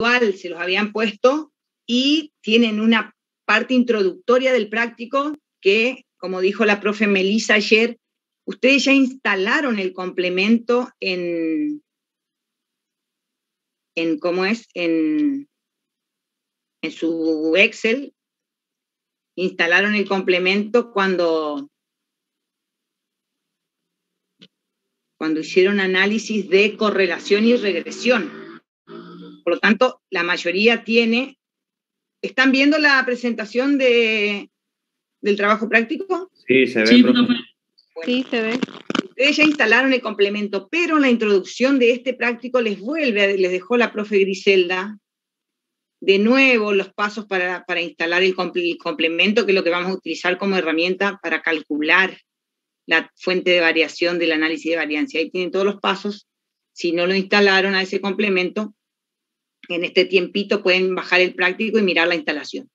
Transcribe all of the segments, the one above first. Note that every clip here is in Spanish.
virtual se los habían puesto y tienen una parte introductoria del práctico que, como dijo la profe Melissa ayer, ustedes ya instalaron el complemento en su Excel, instalaron el complemento cuando hicieron análisis de correlación y regresión. Por lo tanto, la mayoría tiene... ¿Están viendo la presentación del trabajo práctico? Sí, se ve, profe. Bueno, Sí, se ve. ustedes ya instalaron el complemento, pero en la introducción de este práctico les dejó la profe Griselda de nuevo los pasos para instalar el complemento, que es lo que vamos a utilizar como herramienta para calcular la fuente de variación del análisis de variancia. Ahí tienen todos los pasos. Si no lo instalaron a ese complemento, en este tiempito pueden bajar el práctico y mirar la instalación.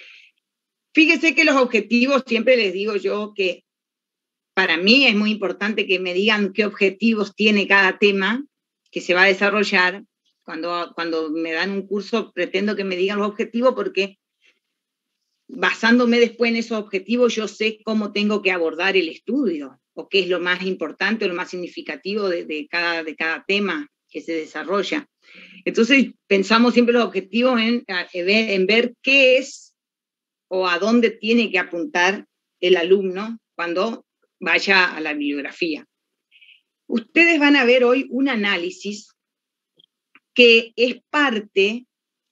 Fíjese que los objetivos, siempre les digo yo que para mí es muy importante que me digan qué objetivos tiene cada tema que se va a desarrollar. Cuando me dan un curso, pretendo que me digan los objetivos porque basándome después en esos objetivos, yo sé cómo tengo que abordar el estudio, o qué es lo más importante o lo más significativo de cada tema que se desarrolla. Entonces, pensamos siempre los objetivos en ver qué es o a dónde tiene que apuntar el alumno cuando vaya a la bibliografía. Ustedes van a ver hoy un análisis que es parte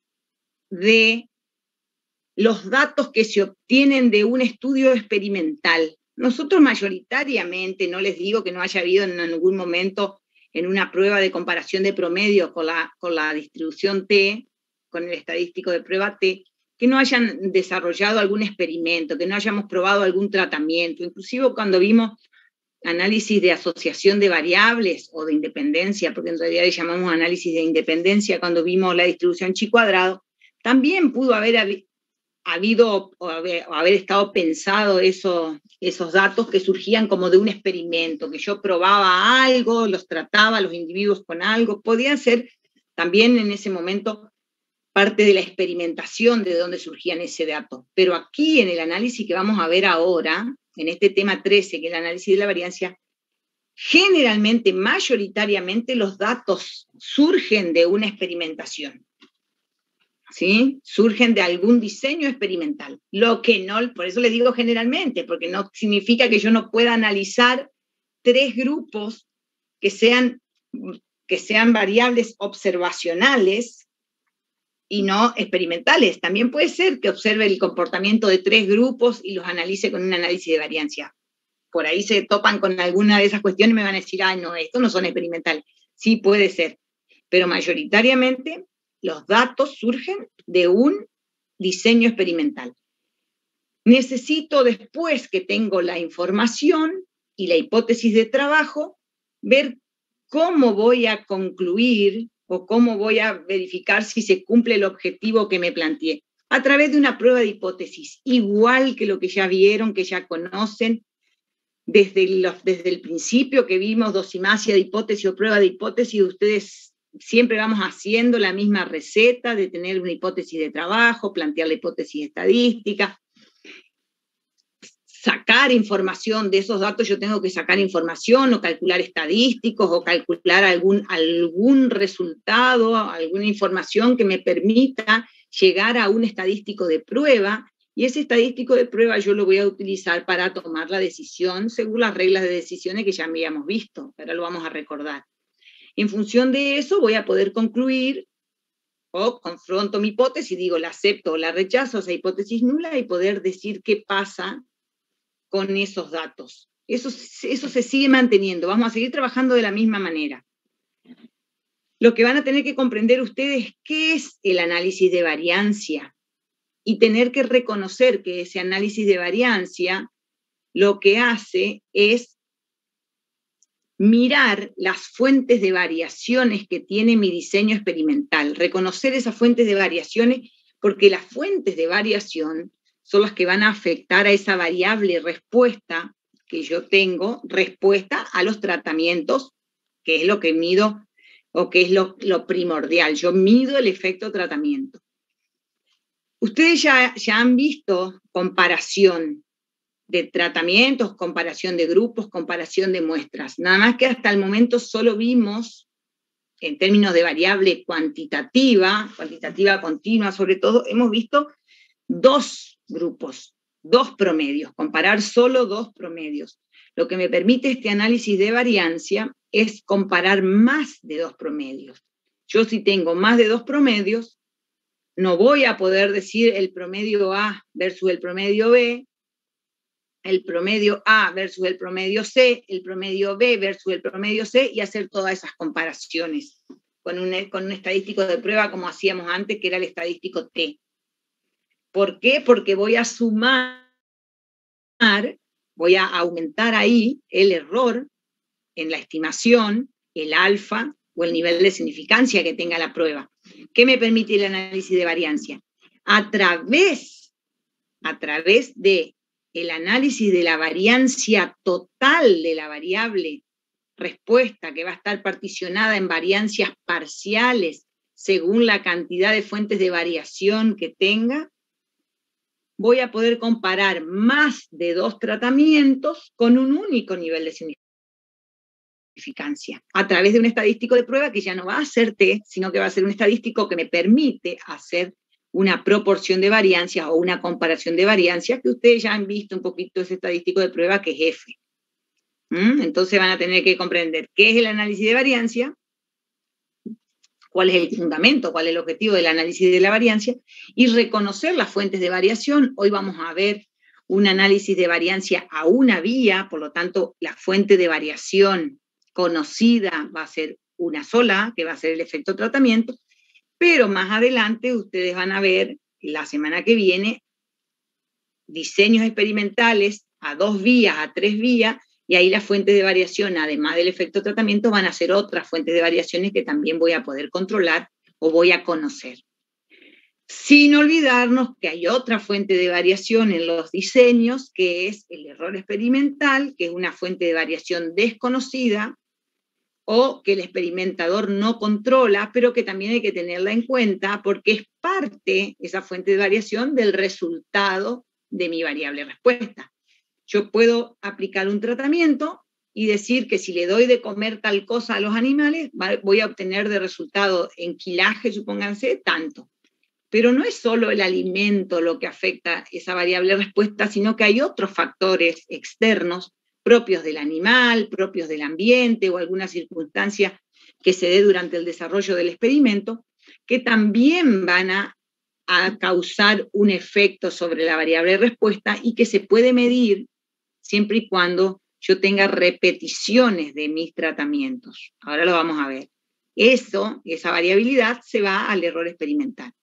de los datos que se obtienen de un estudio experimental. Nosotros mayoritariamente, no les digo que no haya habido en algún momento en una prueba de comparación de promedio con la distribución T, con el estadístico de prueba T, que no hayan desarrollado algún experimento, que no hayamos probado algún tratamiento, inclusive cuando vimos análisis de asociación de variables o de independencia, porque en realidad le llamamos análisis de independencia cuando vimos la distribución chi cuadrado, también pudo haber habido o haber estado pensado esos datos que surgían como de un experimento, que yo probaba algo, los trataba a los individuos con algo, podían ser también en ese momento parte de la experimentación de dónde surgían ese dato. Pero aquí en el análisis que vamos a ver ahora, en este tema 13, que es el análisis de la variancia, generalmente, mayoritariamente, los datos surgen de una experimentación. ¿Sí? Surgen de algún diseño experimental. Lo que no, por eso les digo generalmente, porque no significa que yo no pueda analizar 3 grupos que sean variables observacionales y no experimentales. También puede ser que observe el comportamiento de 3 grupos y los analice con un análisis de variancia. Por ahí se topan con alguna de esas cuestiones y me van a decir, no, estos no son experimentales. Sí puede ser, pero mayoritariamente los datos surgen de un diseño experimental. Necesito, después que tengo la información y la hipótesis de trabajo, ver cómo voy a concluir o cómo voy a verificar si se cumple el objetivo que me planteé, a través de una prueba de hipótesis, igual que lo que ya vieron, que ya conocen, desde el principio que vimos dosimasia de hipótesis o prueba de hipótesis, ustedes siempre vamos haciendo la misma receta de tener una hipótesis de trabajo, plantear la hipótesis estadística, sacar información de esos datos. Yo tengo que sacar información o calcular estadísticos o calcular algún resultado, alguna información que me permita llegar a un estadístico de prueba, y ese estadístico de prueba yo lo voy a utilizar para tomar la decisión según las reglas de decisiones que ya habíamos visto, pero lo vamos a recordar. En función de eso voy a poder concluir o confronto mi hipótesis, digo, la acepto o la rechazo, esa hipótesis nula, y poder decir qué pasa con esos datos. Eso se sigue manteniendo, vamos a seguir trabajando de la misma manera. Lo que van a tener que comprender ustedes es qué es el análisis de variancia y tener que reconocer que ese análisis de variancia lo que hace es mirar las fuentes de variaciones que tiene mi diseño experimental, reconocer esas fuentes de variaciones, porque las fuentes de variación son las que van a afectar a esa variable respuesta que yo tengo, respuesta a los tratamientos, que es lo que mido o qué es lo primordial. Yo mido el efecto tratamiento. Ustedes ya han visto comparación de tratamientos, comparación de grupos, comparación de muestras. Nada más que hasta el momento solo vimos, en términos de variable cuantitativa continua sobre todo, hemos visto 2 grupos, 2 promedios, comparar solo 2 promedios. Lo que me permite este análisis de variancia es comparar más de 2 promedios. Yo si tengo más de 2 promedios, no voy a poder decir el promedio A versus el promedio B, el promedio A versus el promedio C, el promedio B versus el promedio C, y hacer todas esas comparaciones con un estadístico de prueba como hacíamos antes, que era el estadístico T. ¿Por qué? Porque voy a sumar, voy a aumentar ahí el error en la estimación, el alfa o el nivel de significancia que tenga la prueba. ¿Qué me permite el análisis de variancia? A través de el análisis de la variancia total de la variable respuesta, que va a estar particionada en variancias parciales según la cantidad de fuentes de variación que tenga, voy a poder comparar más de 2 tratamientos con un único nivel de significancia, a través de un estadístico de prueba que ya no va a ser T, sino que va a ser un estadístico que me permite hacer una proporción de variancia o una comparación de variancia, que ustedes ya han visto un poquito ese estadístico de prueba que es F. Entonces van a tener que comprender qué es el análisis de variancia, cuál es el fundamento, cuál es el objetivo del análisis de la variancia, y reconocer las fuentes de variación. Hoy vamos a ver un análisis de variancia a una vía, por lo tanto, la fuente de variación conocida va a ser una sola, que va a ser el efecto tratamiento, pero más adelante ustedes van a ver, la semana que viene, diseños experimentales a 2 vías, a 3 vías, y ahí las fuentes de variación, además del efecto tratamiento, van a ser otras fuentes de variaciones que también voy a poder controlar o voy a conocer. Sin olvidarnos que hay otra fuente de variación en los diseños, que es el error experimental, que es una fuente de variación desconocida o que el experimentador no controla, pero que también hay que tenerla en cuenta porque es parte, esa fuente de variación, del resultado de mi variable respuesta. Yo puedo aplicar un tratamiento y decir que si le doy de comer tal cosa a los animales, voy a obtener de resultado en quilaje, supónganse, tanto. Pero no es solo el alimento lo que afecta esa variable respuesta, sino que hay otros factores externos propios del animal, propios del ambiente o alguna circunstancia que se dé durante el desarrollo del experimento, que también van a causar un efecto sobre la variable respuesta y que se puede medir siempre y cuando yo tenga repeticiones de mis tratamientos. Ahora lo vamos a ver. Esa variabilidad se va al error experimental.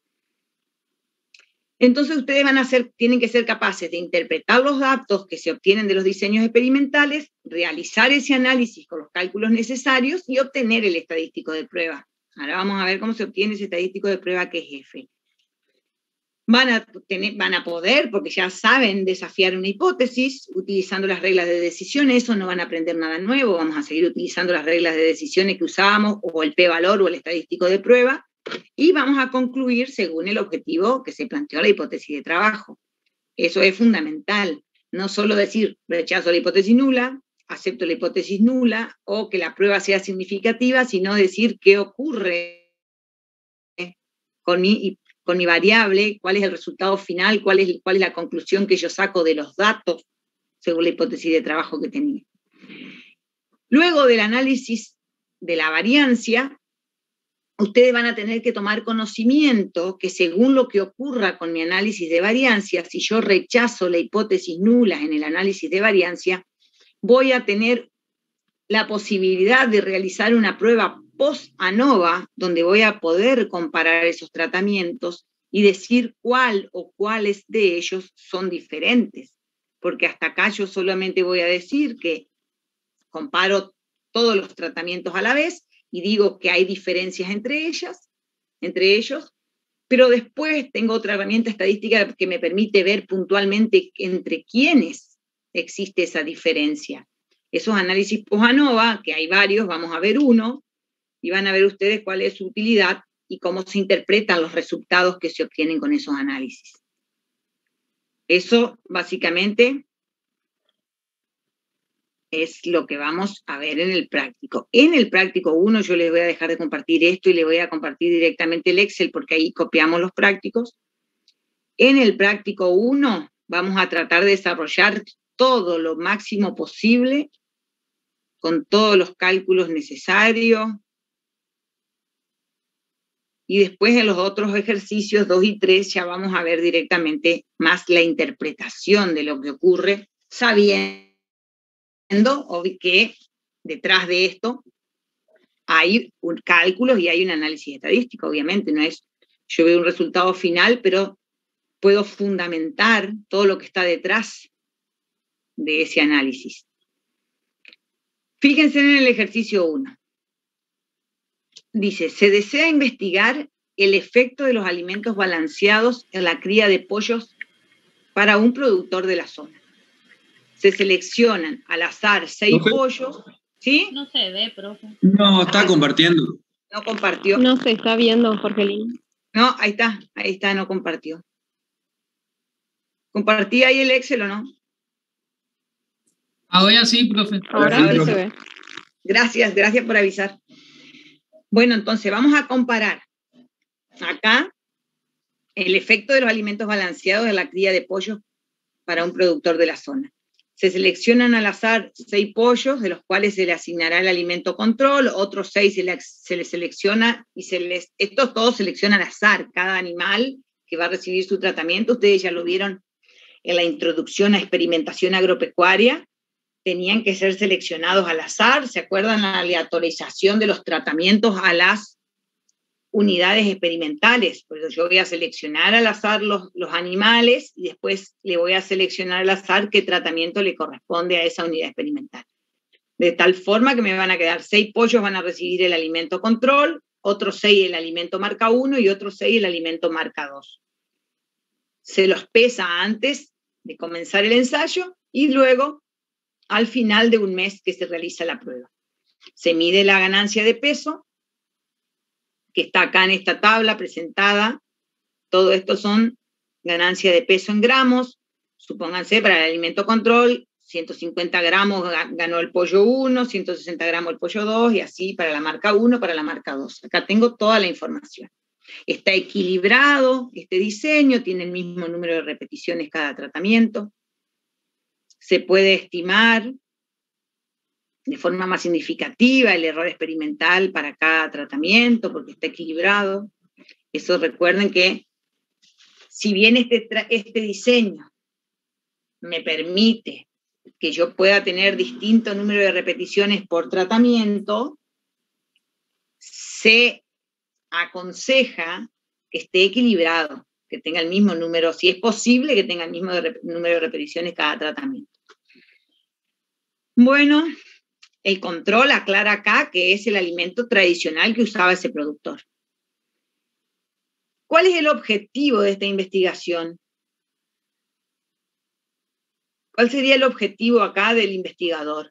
Entonces ustedes tienen que ser capaces de interpretar los datos que se obtienen de los diseños experimentales, realizar ese análisis con los cálculos necesarios y obtener el estadístico de prueba. Ahora vamos a ver cómo se obtiene ese estadístico de prueba que es F. Van a poder, porque ya saben desafiar una hipótesis utilizando las reglas de decisión. Eso no van a aprender nada nuevo, vamos a seguir utilizando las reglas de decisiones que usábamos, o el p-valor o el estadístico de prueba, y vamos a concluir según el objetivo que se planteó la hipótesis de trabajo. Eso es fundamental, no solo decir rechazo la hipótesis nula, acepto la hipótesis nula, o que la prueba sea significativa, sino decir qué ocurre con mi variable, cuál es el resultado final, cuál es la conclusión que yo saco de los datos según la hipótesis de trabajo que tenía. Luego del análisis de la variancia, ustedes van a tener que tomar conocimiento que según lo que ocurra con mi análisis de variancia, si yo rechazo la hipótesis nula en el análisis de variancia, voy a tener la posibilidad de realizar una prueba post-ANOVA, donde voy a poder comparar esos tratamientos y decir cuál o cuáles de ellos son diferentes. Porque hasta acá yo solamente voy a decir que comparo todos los tratamientos a la vez y digo que hay diferencias entre ellos, pero después tengo otra herramienta estadística que me permite ver puntualmente entre quiénes existe esa diferencia. Esos análisis post-ANOVA, que hay varios, vamos a ver uno, y van a ver ustedes cuál es su utilidad y cómo se interpretan los resultados que se obtienen con esos análisis. Eso, básicamente, es lo que vamos a ver en el práctico. En el práctico 1 yo les voy a dejar de compartir esto y les voy a compartir directamente el Excel porque ahí copiamos los prácticos. En el práctico 1 vamos a tratar de desarrollar todo lo máximo posible con todos los cálculos necesarios. Y después en los otros ejercicios 2 y 3 ya vamos a ver directamente más la interpretación de lo que ocurre, sabiendo que detrás de esto hay cálculos y hay un análisis estadístico, obviamente, no es yo veo un resultado final, pero puedo fundamentar todo lo que está detrás de ese análisis. Fíjense en el ejercicio 1. Dice, se desea investigar el efecto de los alimentos balanceados en la cría de pollos para un productor de la zona. Se seleccionan al azar 6 pollos, ¿sí? No se ve, profe. No, está compartiendo. No compartió. No se está viendo, Jorgelín. No, ahí está, no compartió. ¿Compartí ahí el Excel o no? Ahora sí, profe. Ahora sí se ve. Gracias por avisar. Bueno, entonces vamos a comparar acá el efecto de los alimentos balanceados en la cría de pollos para un productor de la zona. Se seleccionan al azar 6 pollos, de los cuales se le asignará el alimento control, otros 6 se les selecciona, y estos todos seleccionan al azar, cada animal que va a recibir su tratamiento. Ustedes ya lo vieron en la introducción a experimentación agropecuaria, tenían que ser seleccionados al azar. ¿Se acuerdan la aleatorización de los tratamientos a las unidades experimentales? Pues yo voy a seleccionar al azar los animales y después le voy a seleccionar al azar qué tratamiento le corresponde a esa unidad experimental. De tal forma que me van a quedar 6 pollos van a recibir el alimento control, otros 6 el alimento marca 1 y otros 6 el alimento marca 2. Se los pesa antes de comenzar el ensayo y luego al final de un mes que se realiza la prueba. Se mide la ganancia de peso, que está acá en esta tabla presentada. Todo esto son ganancia de peso en gramos. Supónganse, para el alimento control, 150 gramos ganó el pollo 1, 160 gramos el pollo 2, y así para la marca 1, para la marca 2. Acá tengo toda la información. Está equilibrado este diseño, tiene el mismo número de repeticiones cada tratamiento. Se puede estimar de forma más significativa el error experimental para cada tratamiento, porque está equilibrado. Eso, recuerden que si bien este diseño me permite que yo pueda tener distinto número de repeticiones por tratamiento, se aconseja que esté equilibrado, que tenga el mismo número, si es posible, que tenga el mismo número de repeticiones cada tratamiento. Bueno, el control aclara acá que es el alimento tradicional que usaba ese productor. ¿Cuál es el objetivo de esta investigación? ¿Cuál sería el objetivo acá del investigador?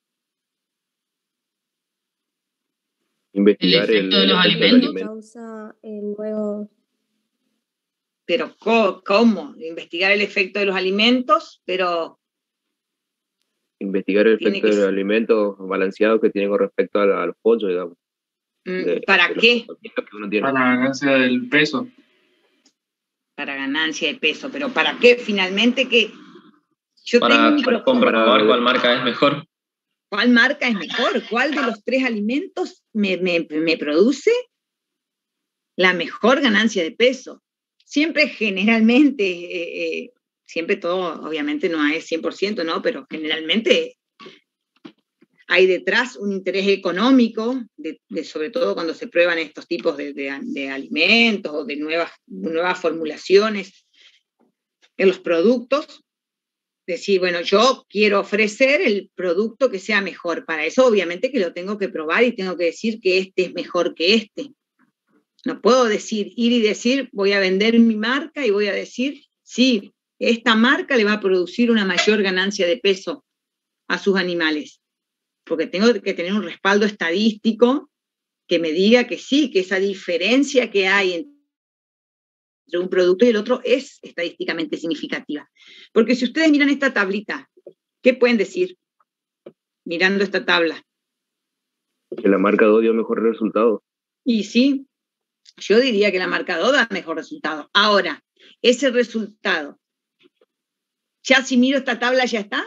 Investigar el efecto de los alimentos. Causa el nuevo. Pero ¿cómo? Investigar el efecto de los alimentos, pero Investigar el efecto de los alimentos balanceados que tienen con respecto a los pollos, digamos. ¿Para qué? Para la ganancia del peso. Para ganancia de peso, pero ¿para qué finalmente? Que yo para tengo comprobar cuál marca es mejor. ¿Cuál marca es mejor? ¿Cuál de los 3 alimentos me produce la mejor ganancia de peso? Siempre, generalmente, siempre todo, obviamente no es 100%, ¿no? Pero generalmente hay detrás un interés económico, sobre todo cuando se prueban estos tipos de alimentos o de nuevas formulaciones en los productos. Decir, bueno, yo quiero ofrecer el producto que sea mejor. Para eso, obviamente, que lo tengo que probar y tengo que decir que este es mejor que este. No puedo ir y decir, voy a vender mi marca y voy a decir, sí, esta marca le va a producir una mayor ganancia de peso a sus animales. Porque tengo que tener un respaldo estadístico que me diga que sí, que esa diferencia que hay entre un producto y el otro es estadísticamente significativa. Porque si ustedes miran esta tablita, ¿qué pueden decir mirando esta tabla? Que la marca 2 dio mejor resultado. Y sí, yo diría que la marca 2 da mejor resultado. Ahora, ese resultado, ya si miro esta tabla, ¿ya está?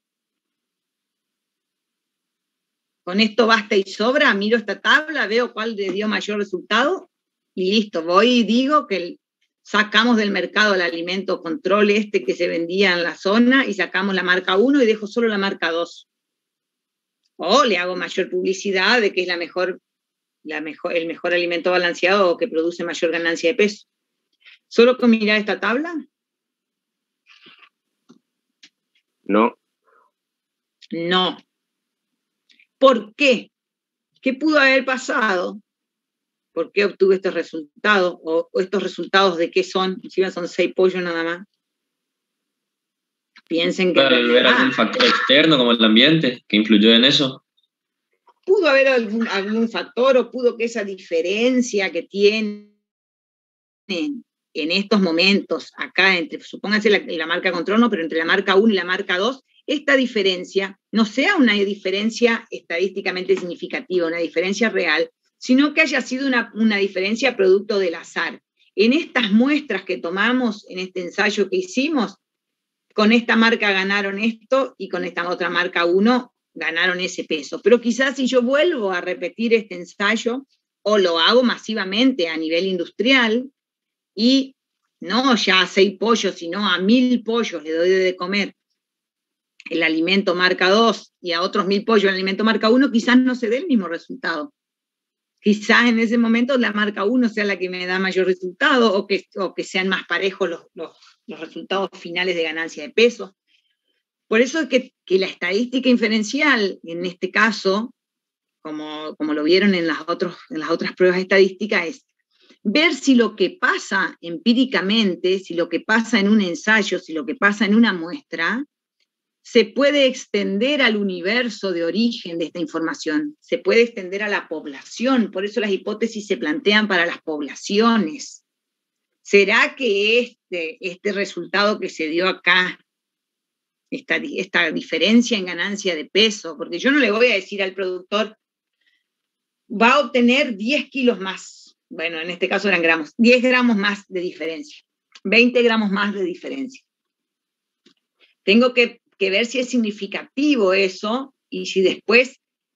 Con esto basta y sobra, miro esta tabla, veo cuál le dio mayor resultado, y listo, voy y digo que sacamos del mercado el alimento control que se vendía en la zona, y sacamos la marca 1 y dejo solo la marca 2. O le hago mayor publicidad de que es el mejor alimento balanceado o que produce mayor ganancia de peso. ¿Solo con mirar esta tabla? No. No. ¿Por qué? ¿Qué pudo haber pasado? ¿Por qué obtuve estos resultados? ¿O estos resultados de qué son? Encima son 6 pollos nada más. Piensen que... ¿Puede haber algún factor externo como el ambiente que influyó en eso? Pudo haber algún factor, o pudo que esa diferencia que tienen en estos momentos, acá, supónganse la marca control, no, pero entre la marca 1 y la marca 2, esta diferencia no sea una diferencia estadísticamente significativa, una diferencia real, sino que haya sido una diferencia producto del azar. En estas muestras que tomamos, en este ensayo que hicimos, con esta marca ganaron esto y con esta otra marca 1 ganaron ese peso. Pero quizás si yo vuelvo a repetir este ensayo, o lo hago masivamente a nivel industrial, y no ya a 6 pollos, sino a 1000 pollos le doy de comer el alimento marca 2 y a otros 1000 pollos el alimento marca 1, quizás no se dé el mismo resultado. Quizás en ese momento la marca 1 sea la que me da mayor resultado, o que sean más parejos los resultados finales de ganancia de peso. Por eso es que la estadística inferencial, en este caso, como lo vieron en las otras pruebas estadísticas, es ver si lo que pasa empíricamente, si lo que pasa en un ensayo, si lo que pasa en una muestra, se puede extender al universo de origen de esta información, se puede extender a la población, por eso las hipótesis se plantean para las poblaciones. ¿Será que este resultado que se dio acá, esta diferencia en ganancia de peso, porque yo no le voy a decir al productor, va a obtener 10 kilos más, bueno, en este caso eran gramos, 10 gramos más de diferencia, 20 gramos más de diferencia. Tengo que ver si es significativo eso, y si después,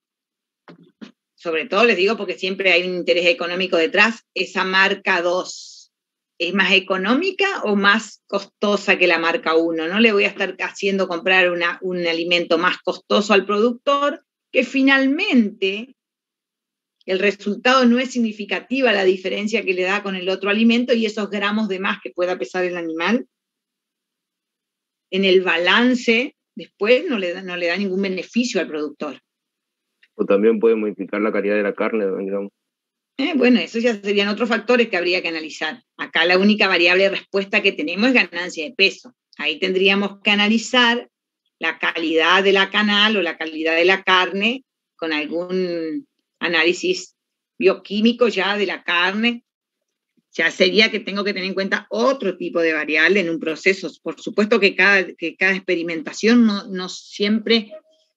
sobre todo les digo porque siempre hay un interés económico detrás, esa marca 2 es más económica o más costosa que la marca 1. No le voy a estar haciendo comprar un alimento más costoso al productor, que finalmente el resultado no es significativa la diferencia que le da con el otro alimento, y esos gramos de más que pueda pesar el animal, en el balance, después no le da ningún beneficio al productor. O también puede modificar la calidad de la carne, digamos. Bueno, esos ya serían otros factores que habría que analizar. Acá la única variable de respuesta que tenemos es ganancia de peso. Ahí tendríamos que analizar la calidad de la canal o la calidad de la carne con algún análisis bioquímico ya de la carne. Ya sería que tengo que tener en cuenta otro tipo de variable en un proceso. Por supuesto que cada experimentación no siempre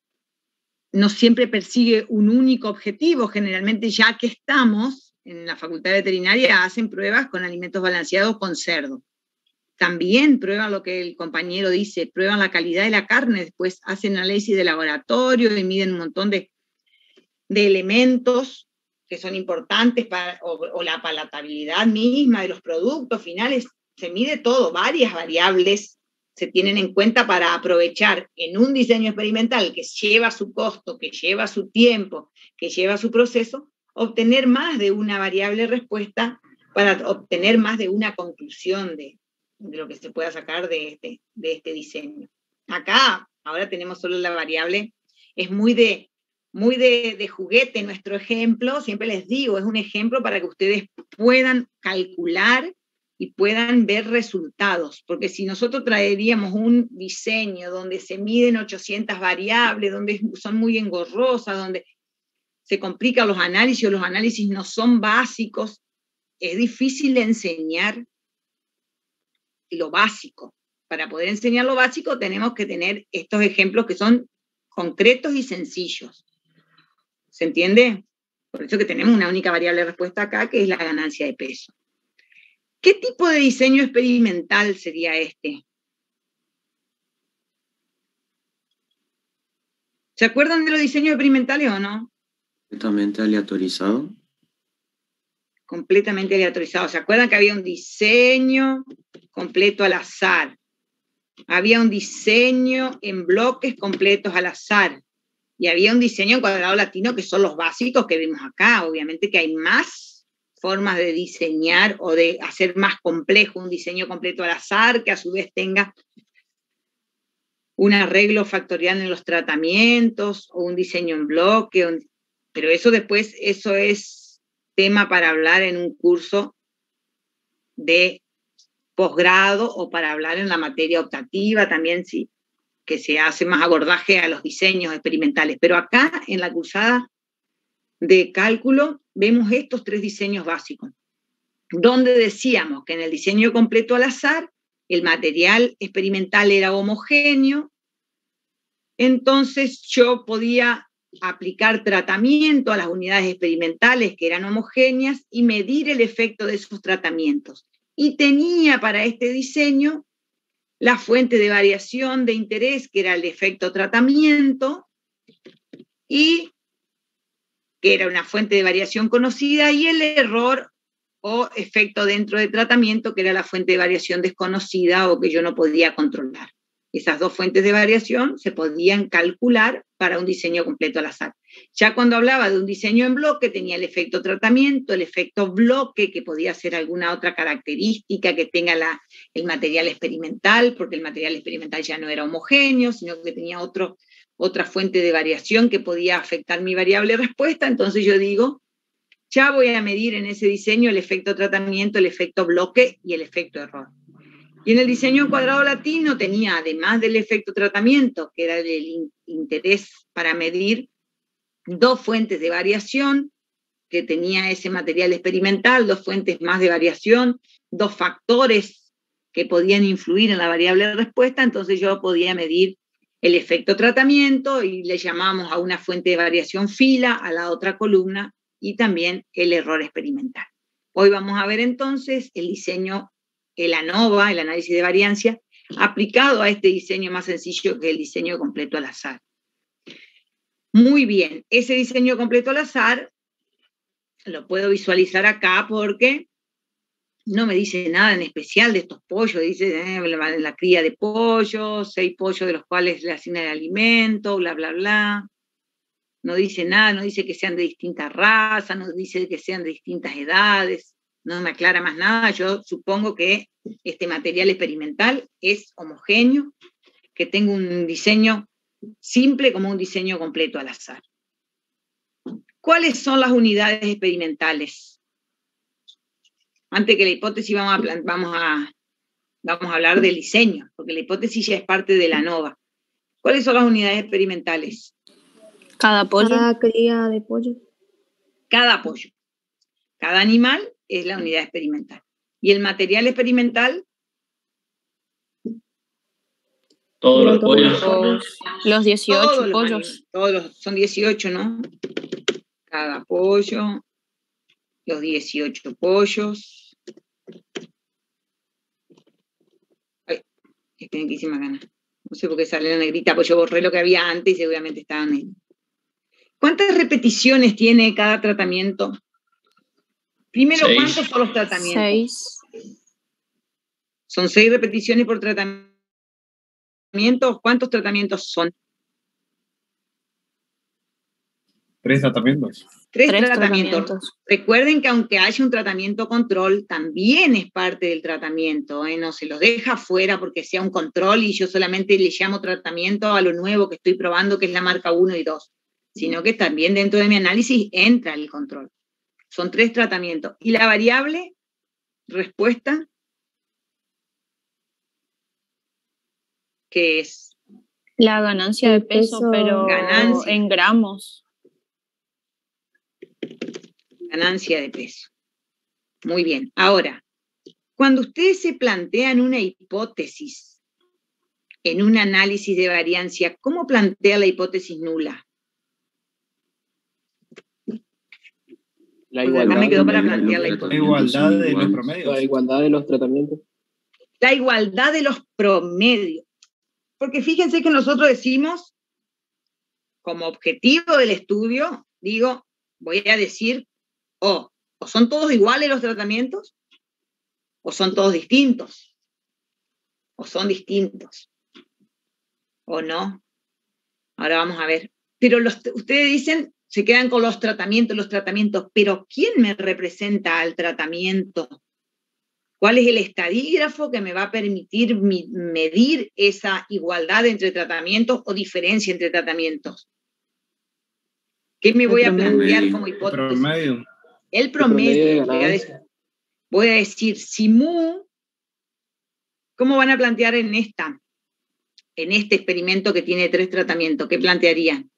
persigue un único objetivo. Generalmente, ya que estamos en la Facultad Veterinaria, hacen pruebas con alimentos balanceados con cerdo. También prueban lo que el compañero dice, prueban la calidad de la carne, después hacen análisis de laboratorio y miden un montón de elementos que son importantes o la palatabilidad misma de los productos finales. Se mide todo, varias variables se tienen en cuenta para aprovechar en un diseño experimental que lleva su costo, que lleva su tiempo, que lleva su proceso, obtener más de una variable respuesta para obtener más de una conclusión de lo que se pueda sacar de este diseño. Acá, ahora tenemos solo la variable, es muy de juguete nuestro ejemplo, siempre les digo, es un ejemplo para que ustedes puedan calcular y puedan ver resultados, porque si nosotros traeríamos un diseño donde se miden 800 variables, donde son muy engorrosas, donde se complican los análisis no son básicos, es difícil de enseñar lo básico. Para poder enseñar lo básico tenemos que tener estos ejemplos que son concretos y sencillos. ¿Se entiende? Por eso que tenemos una única variable de respuesta acá, que es la ganancia de peso. ¿Qué tipo de diseño experimental sería este? ¿Se acuerdan de los diseños experimentales o no? Completamente aleatorizado. Completamente aleatorizado. ¿Se acuerdan que había un diseño completo al azar? Había un diseño en bloques completos al azar. Y había un diseño en cuadrado latino, que son los básicos que vimos acá. Obviamente que hay más formas de diseñar o de hacer más complejo un diseño completo al azar, que a su vez tenga un arreglo factorial en los tratamientos, o un diseño en bloque, pero eso después, eso es tema para hablar en un curso de posgrado, o para hablar en la materia optativa también, sí, que se hace más abordaje a los diseños experimentales. Pero acá, en la cursada de cálculo, vemos estos 3 diseños básicos, donde decíamos que en el diseño completo al azar, el material experimental era homogéneo, entonces yo podía aplicar tratamiento a las unidades experimentales que eran homogéneas y medir el efecto de esos tratamientos. Y tenía para este diseño la fuente de variación de interés, que era el efecto tratamiento, y que era una fuente de variación conocida, y el error o efecto dentro del tratamiento, que era la fuente de variación desconocida o que yo no podía controlar. Esas 2 fuentes de variación se podían calcular para un diseño completo al azar. Ya cuando hablaba de un diseño en bloque, tenía el efecto tratamiento, el efecto bloque, que podía ser alguna otra característica que tenga el material experimental, porque el material experimental ya no era homogéneo, sino que tenía otra fuente de variación que podía afectar mi variable de respuesta. Entonces yo digo, ya voy a medir en ese diseño el efecto tratamiento, el efecto bloque y el efecto error. Y en el diseño en cuadrado latino tenía, además del efecto tratamiento, que era el interés para medir, 2 fuentes de variación que tenía ese material experimental, 2 fuentes más de variación, 2 factores que podían influir en la variable de respuesta. Entonces yo podía medir el efecto tratamiento y le llamamos a una fuente de variación fila, a la otra columna, y también el error experimental. Hoy vamos a ver entonces el diseño, el ANOVA, el análisis de variancia, aplicado a este diseño más sencillo, que es el diseño completo al azar. Muy bien, ese diseño completo al azar lo puedo visualizar acá porque no me dice nada en especial de estos pollos. Dice la cría de pollos, 6 pollos de los cuales le asignan el alimento, bla, bla, bla. No dice nada, no dice que sean de distintas razas, no dice que sean de distintas edades, no me aclara más nada. Yo supongo que este material experimental es homogéneo, que tenga un diseño simple como un diseño completo al azar. ¿Cuáles son las unidades experimentales? Antes que la hipótesis vamos a hablar del diseño, porque la hipótesis ya es parte de la ANOVA. ¿Cuáles son las unidades experimentales? Cada pollo. Cada cría de pollo. Cada pollo. Cada animal es la unidad experimental. ¿Y el material experimental? Todos los pollos. Los 18 pollos. Son 18, ¿no? Cada pollo, los 18 pollos. Ay, esperen que hice más ganas. No sé por qué sale la negrita, pues yo borré lo que había antes y seguramente estaba negro. ¿Cuántas repeticiones tiene cada tratamiento? Primero, 6. ¿cuántos son los tratamientos? 6. Son 6 repeticiones por tratamiento. ¿Cuántos tratamientos son? 3 tratamientos. 3 3 tratamientos. Recuerden que aunque haya un tratamiento control, también es parte del tratamiento, no se lo deja fuera porque sea un control y yo solamente le llamo tratamiento a lo nuevo que estoy probando, que es la marca 1 y 2, sino que también dentro de mi análisis entra el control. Son 3 tratamientos. ¿Y la variable respuesta? ¿Qué es? La ganancia de peso, pero Ganancia. en gramos. Ganancia de peso. Muy bien. Ahora, cuando ustedes se plantean una hipótesis en un análisis de variancia, ¿cómo plantea la hipótesis nula? La igualdad, acá me quedó para plantear la hipótesis. La igualdad de los promedios. La igualdad de los tratamientos. La igualdad de los promedios. Porque fíjense que nosotros decimos, como objetivo del estudio, digo, voy a decir, o son todos iguales los tratamientos, o son todos distintos, o son distintos, o no. Ahora vamos a ver. Pero ustedes dicen, se quedan con los tratamientos, pero ¿quién me representa al tratamiento? ¿Cuál es el estadígrafo que me va a permitir medir esa igualdad entre tratamientos o diferencia entre tratamientos? ¿Qué me voy a plantear como hipótesis? El promedio. Voy a decir, si mu, ¿cómo van a plantear en este experimento que tiene 3 tratamientos? ¿Qué plantearían?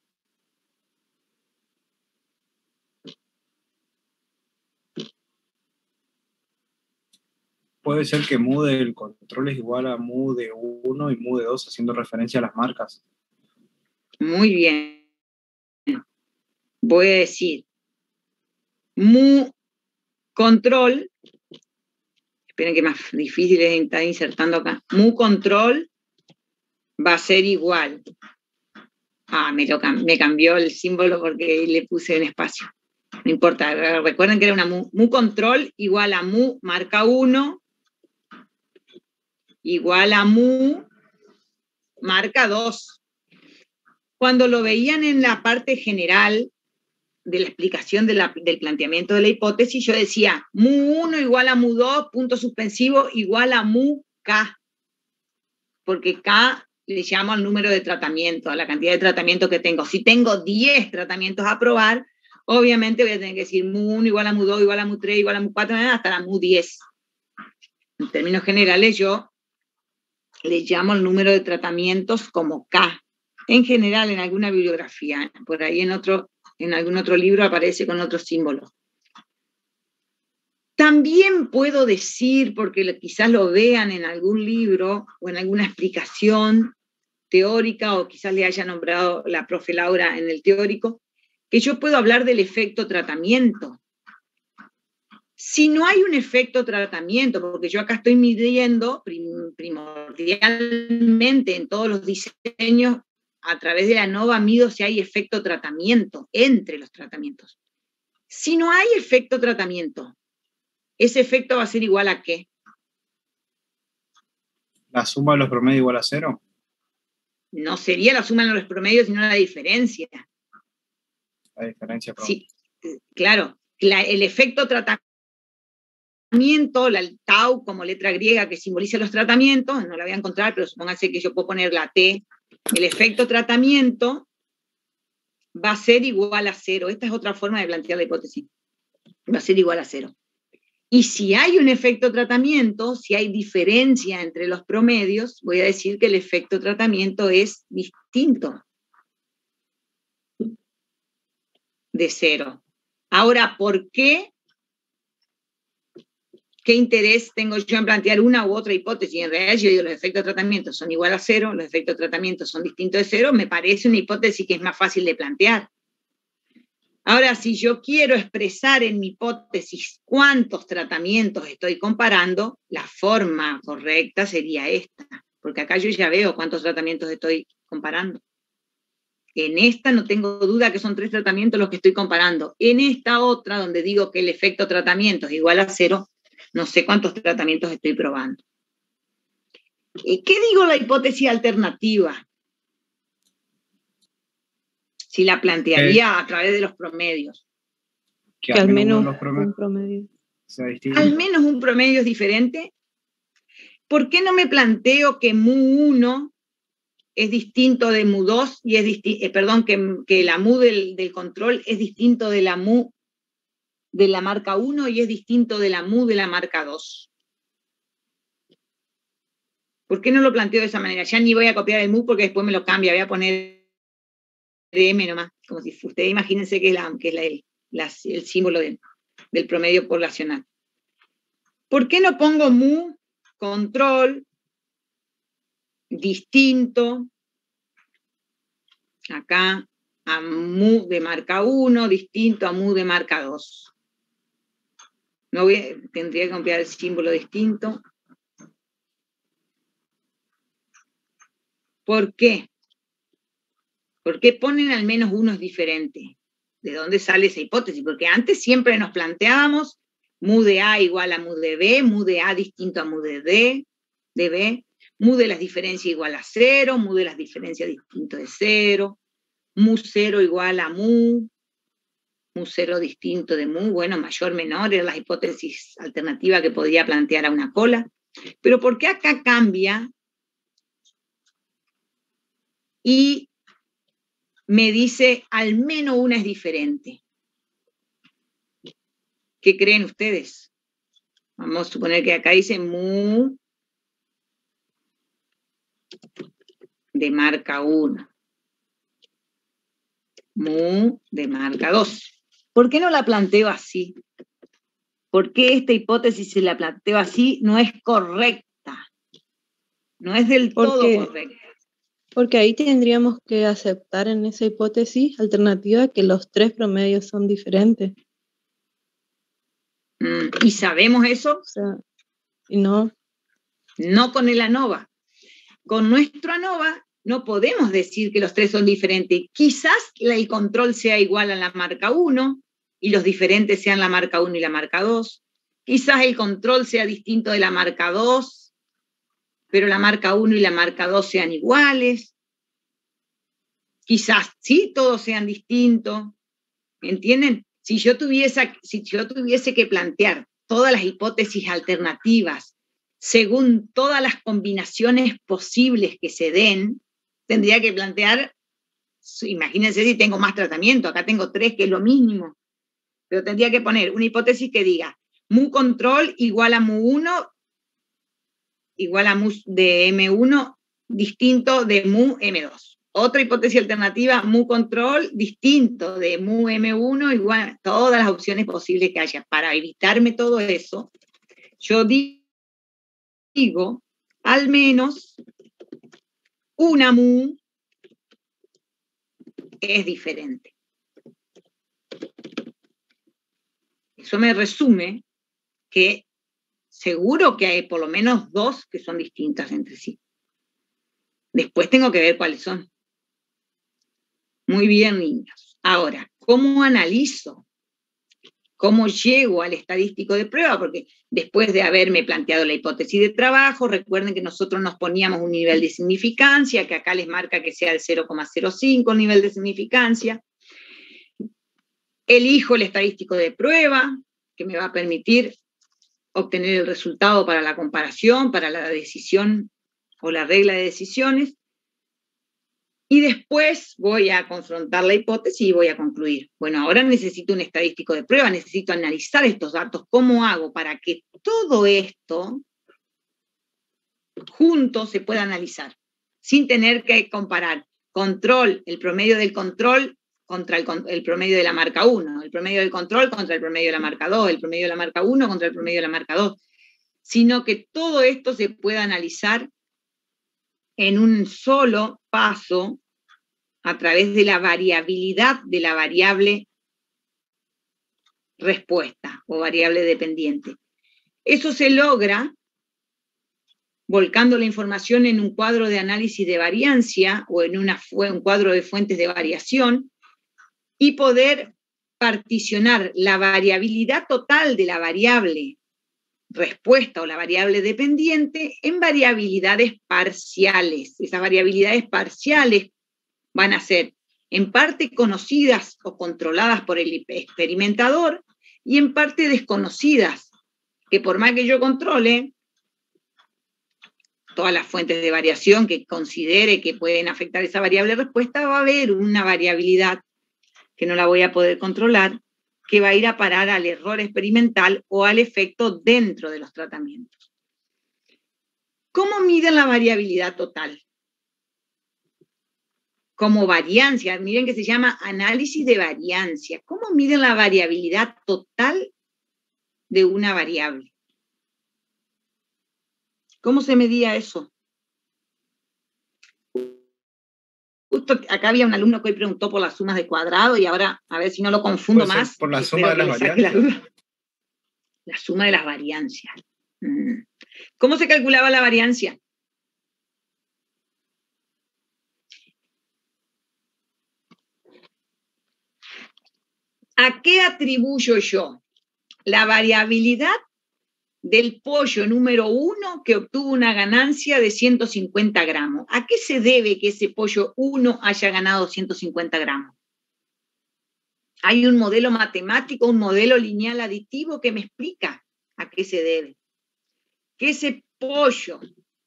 Puede ser que mu del control es igual a mu de 1 y mu de 2, haciendo referencia a las marcas. Muy bien. Voy a decir, mu control, esperen que más difícil es estar insertando acá, mu control va a ser igual. Me cambió el símbolo porque le puse un espacio. No importa, recuerden que era una mu control igual a mu marca 1 igual a mu marca 2. Cuando lo veían en la parte general de la explicación del planteamiento de la hipótesis, yo decía mu 1 igual a mu 2, punto suspensivo, igual a mu k. Porque k le llamo al número de tratamiento, a la cantidad de tratamiento que tengo. Si tengo 10 tratamientos a probar, obviamente voy a tener que decir mu 1 igual a mu 2, igual a mu 3, igual a mu 4, hasta la mu 10. En términos generales, yo le llamo el número de tratamientos como K. En general, en alguna bibliografía, por ahí en algún otro libro aparece con otro símbolo. También puedo decir, porque quizás lo vean en algún libro o en alguna explicación teórica, o quizás le haya nombrado la profe Laura en el teórico, que yo puedo hablar del efecto tratamiento. Si no hay un efecto tratamiento, porque yo acá estoy midiendo primordialmente en todos los diseños, a través de la ANOVA mido si hay efecto tratamiento entre los tratamientos. Si no hay efecto tratamiento, ¿ese efecto va a ser igual a qué? ¿La suma de los promedios igual a 0? No sería la suma de los promedios, sino la diferencia. La diferencia, perdón. Sí, claro. El efecto tratamiento, el tau como letra griega que simboliza los tratamientos, no la voy a encontrar, pero supóngase que yo puedo poner la T. El efecto tratamiento va a ser igual a 0. Esta es otra forma de plantear la hipótesis. Va a ser igual a 0. Y si hay un efecto tratamiento, si hay diferencia entre los promedios, voy a decir que el efecto tratamiento es distinto de 0. Ahora, ¿por qué? ¿Qué interés tengo yo en plantear una u otra hipótesis? En realidad yo digo los efectos de tratamiento son igual a 0, los efectos de tratamiento son distintos de 0, me parece una hipótesis que es más fácil de plantear. Ahora, si yo quiero expresar en mi hipótesis cuántos tratamientos estoy comparando, la forma correcta sería esta, porque acá yo ya veo cuántos tratamientos estoy comparando. En esta no tengo duda que son 3 tratamientos los que estoy comparando. En esta otra, donde digo que el efecto tratamiento es igual a 0, no sé cuántos tratamientos estoy probando. ¿Qué digo la hipótesis alternativa? Si la plantearía a través de los promedios. Que al menos un promedio sea distinto. Al menos un promedio es diferente. ¿Por qué no me planteo que mu1 es distinto de mu2 y que la mu del control es distinto de la mu de la marca 1 y es distinto de la mu de la marca 2? ¿Por qué no lo planteo de esa manera? Ya ni voy a copiar el mu porque después me lo cambia, voy a poner M nomás, como si ustedes imagínense que es la L. el símbolo del promedio poblacional. ¿Por qué no pongo mu, control, distinto, acá a mu de marca 1, distinto a mu de marca 2? No tendría que cambiar el símbolo distinto. ¿Por qué? ¿Por qué ponen al menos uno es diferente? ¿De dónde sale esa hipótesis? Porque antes siempre nos planteábamos mu de A igual a mu de B, mu de A distinto a mu de B, mu de las diferencias igual a 0, mu de las diferencias distinto de 0, mu 0 igual a mu 0 distinto de mu, bueno, mayor, menor, era la hipótesis alternativa que podría plantear a una cola. Pero ¿por qué acá cambia y me dice al menos una es diferente? ¿Qué creen ustedes? Vamos a suponer que acá dice mu de marca 1, mu de marca 2. ¿Por qué no la planteo así? ¿Por qué esta hipótesis, si la planteo así, no es correcta? No es del todo correcta. Porque ahí tendríamos que aceptar en esa hipótesis alternativa que los 3 promedios son diferentes. ¿Y sabemos eso? O sea, no. No con el ANOVA. Con nuestro ANOVA no podemos decir que los 3 son diferentes. Quizás el control sea igual a la marca 1 y los diferentes sean la marca 1 y la marca 2. Quizás el control sea distinto de la marca 2, pero la marca 1 y la marca 2 sean iguales. Quizás sí, todos sean distintos. ¿Entienden? Si yo tuviese que plantear todas las hipótesis alternativas según todas las combinaciones posibles que se den, tendría que plantear, imagínense si tengo más tratamiento, acá tengo 3, que es lo mínimo, pero tendría que poner una hipótesis que diga mu control igual a mu 1 igual a mu de M1 distinto de mu M2. Otra hipótesis alternativa, mu control distinto de mu M1 igual a todas las opciones posibles que haya. Para evitarme todo eso, yo digo al menos una mu es diferente. Eso me resume que seguro que hay por lo menos 2 que son distintas entre sí. Después tengo que ver cuáles son. Muy bien, niños. Ahora, ¿cómo analizo? ¿Cómo llego al estadístico de prueba? Porque después de haberme planteado la hipótesis de trabajo, recuerden que nosotros nos poníamos un nivel de significancia, que acá les marca que sea el 0,05 el nivel de significancia. Elijo el estadístico de prueba, que me va a permitir obtener el resultado para la comparación, para la decisión o la regla de decisiones. Y después voy a confrontar la hipótesis y voy a concluir. Bueno, ahora necesito un estadístico de prueba, necesito analizar estos datos. ¿Cómo hago para que todo esto juntos se pueda analizar? Sin tener que comparar control, el promedio del control contra el promedio de la marca 1, el promedio del control contra el promedio de la marca 2, el promedio de la marca 1 contra el promedio de la marca 2, sino que todo esto se pueda analizar en un solo paso a través de la variabilidad de la variable respuesta o variable dependiente. Eso se logra volcando la información en un cuadro de análisis de variancia o en un cuadro de fuentes de variación y poder particionar la variabilidad total de la variable respuesta o la variable dependiente en variabilidades parciales. Esas variabilidades parciales van a ser en parte conocidas o controladas por el experimentador y en parte desconocidas, que por más que yo controle todas las fuentes de variación que considere que pueden afectar esa variable respuesta, va a haber una variabilidad que no la voy a poder controlar, que va a ir a parar al error experimental o al efecto dentro de los tratamientos. ¿Cómo miden la variabilidad total? como variancia. Miren que se llama análisis de variancia. ¿Cómo miden la variabilidad total de una variable? ¿Cómo se medía eso? Justo acá había un alumno que hoy preguntó por las sumas de cuadrado y ahora, a ver si no lo confundo más. Por la suma de las la variancias. La suma de las variancias. ¿Cómo se calculaba la variancia? ¿A qué atribuyo yo la variabilidad del pollo número 1 que obtuvo una ganancia de 150 gramos? ¿A qué se debe que ese pollo 1 haya ganado 150 gramos? Hay un modelo matemático, un modelo lineal aditivo que me explica a qué se debe. Que ese pollo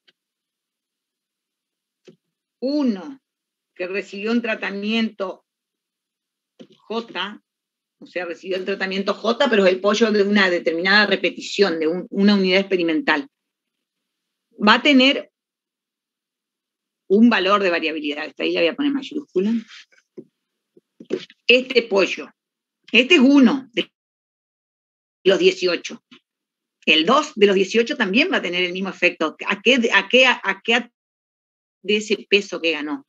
1 que recibió un tratamiento J, o sea, recibió el tratamiento J, pero es el pollo de una determinada repetición, de una unidad experimental, va a tener un valor de variabilidad. Esta ahí la voy a poner mayúscula. Este pollo, este es 1 de los 18. El 2 de los 18 también va a tener el mismo efecto. ¿A qué de ese peso que ganó?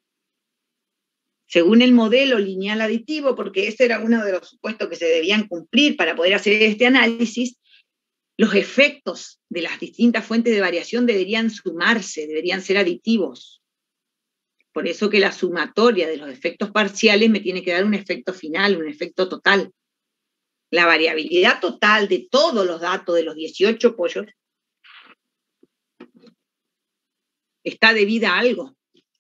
Según el modelo lineal aditivo, porque ese era uno de los supuestos que se debían cumplir para poder hacer este análisis, los efectos de las distintas fuentes de variación deberían sumarse, deberían ser aditivos. Por eso que la sumatoria de los efectos parciales me tiene que dar un efecto final, un efecto total. La variabilidad total de todos los datos de los 18 pollos está debida a algo.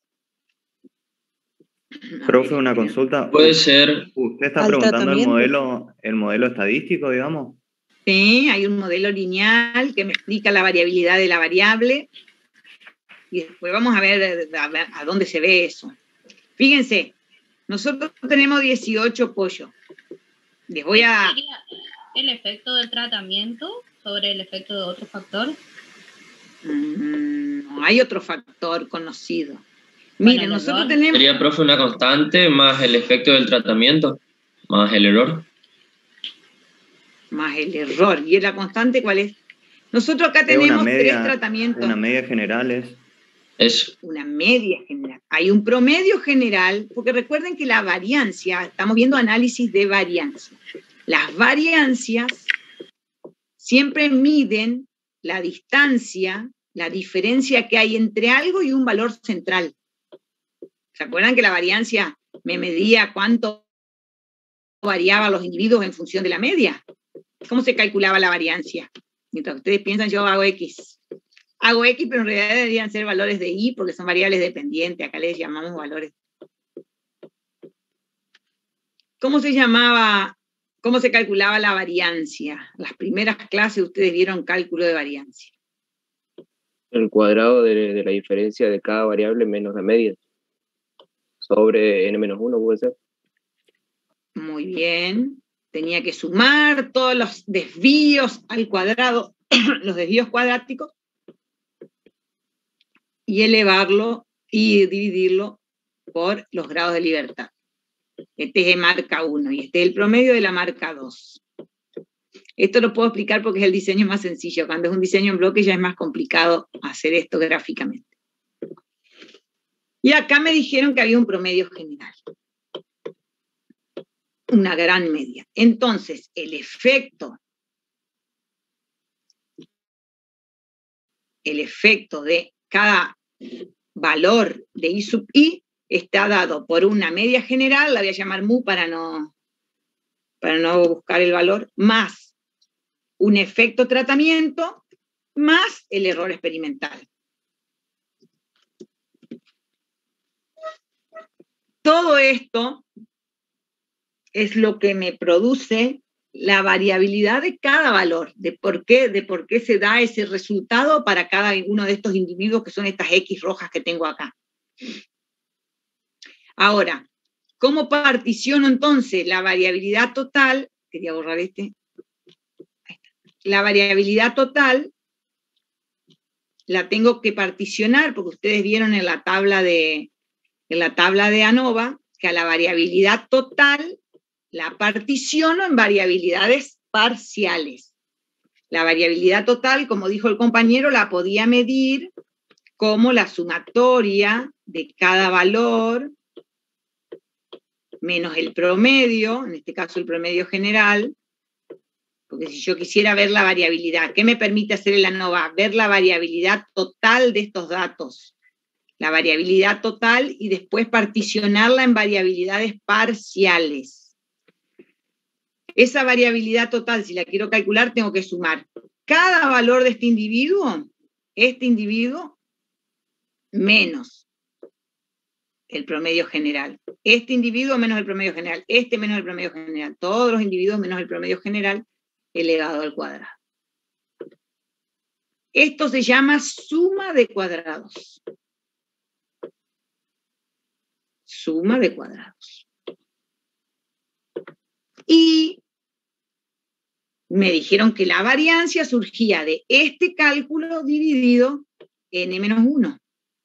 Profe, una consulta. Puede ser. ¿Usted está Al preguntando tratamiento. el modelo estadístico, digamos? Sí, hay un modelo lineal que me explica la variabilidad de la variable y después vamos a ver a dónde se ve eso. Fíjense, nosotros tenemos 18 pollos. Les voy a... ¿Sería el efecto del tratamiento sobre el efecto de otro factor? No hay otro factor conocido. Bueno, Miren, nosotros tenemos... Sería, profe, una constante más el efecto del tratamiento, más el error. Más el error. ¿Y la constante cuál es? Nosotros acá tenemos tres tratamientos. Una media general es... Eso. Una media general. Hay un promedio general, porque recuerden que la variancia, estamos viendo análisis de variancia. Las variancias siempre miden la distancia, la diferencia que hay entre algo y un valor central. ¿Se acuerdan que la variancia me medía cuánto variaban los individuos en función de la media? ¿Cómo se calculaba la variancia? Mientras ustedes piensan, yo hago X. Hago X, pero en realidad deberían ser valores de Y porque son variables dependientes. Acá les llamamos valores. ¿Cómo se llamaba, cómo se calculaba la variancia? Las primeras clases ustedes vieron cálculo de variancia. El cuadrado de la diferencia de cada variable menos la media. Sobre n-1 puede ser. Muy bien. Tenía que sumar todos los desvíos al cuadrado, los desvíos cuadráticos, y elevarlo y dividirlo por los grados de libertad. Este es de marca 1 y este es el promedio de la marca 2. Esto lo puedo explicar porque es el diseño más sencillo. Cuando es un diseño en bloque ya es más complicado hacer esto gráficamente. Y acá me dijeron que había un promedio general. Una gran media. Entonces, el efecto de cada valor de I sub I está dado por una media general, la voy a llamar mu para no buscar el valor, más un efecto tratamiento, más el error experimental. Todo esto es lo que me produce la variabilidad de cada valor, de por qué se da ese resultado para cada uno de estos individuos que son estas X rojas que tengo acá. Ahora, ¿cómo particiono entonces la variabilidad total? Quería borrar este. La variabilidad total la tengo que particionar, porque ustedes vieron en la tabla de en la tabla de ANOVA que a la variabilidad total la particiono en variabilidades parciales. La variabilidad total, como dijo el compañero, la podía medir como la sumatoria de cada valor menos el promedio, en este caso el promedio general, porque si yo quisiera ver la variabilidad, ¿qué me permite hacer el ANOVA? Ver la variabilidad total de estos datos, la variabilidad total y después particionarla en variabilidades parciales. Esa variabilidad total, si la quiero calcular, tengo que sumar cada valor de este individuo menos el promedio general. Este individuo menos el promedio general, este menos el promedio general, todos los individuos menos el promedio general elevado al cuadrado. Esto se llama suma de cuadrados. Suma de cuadrados. Y me dijeron que la variancia surgía de este cálculo dividido n-1.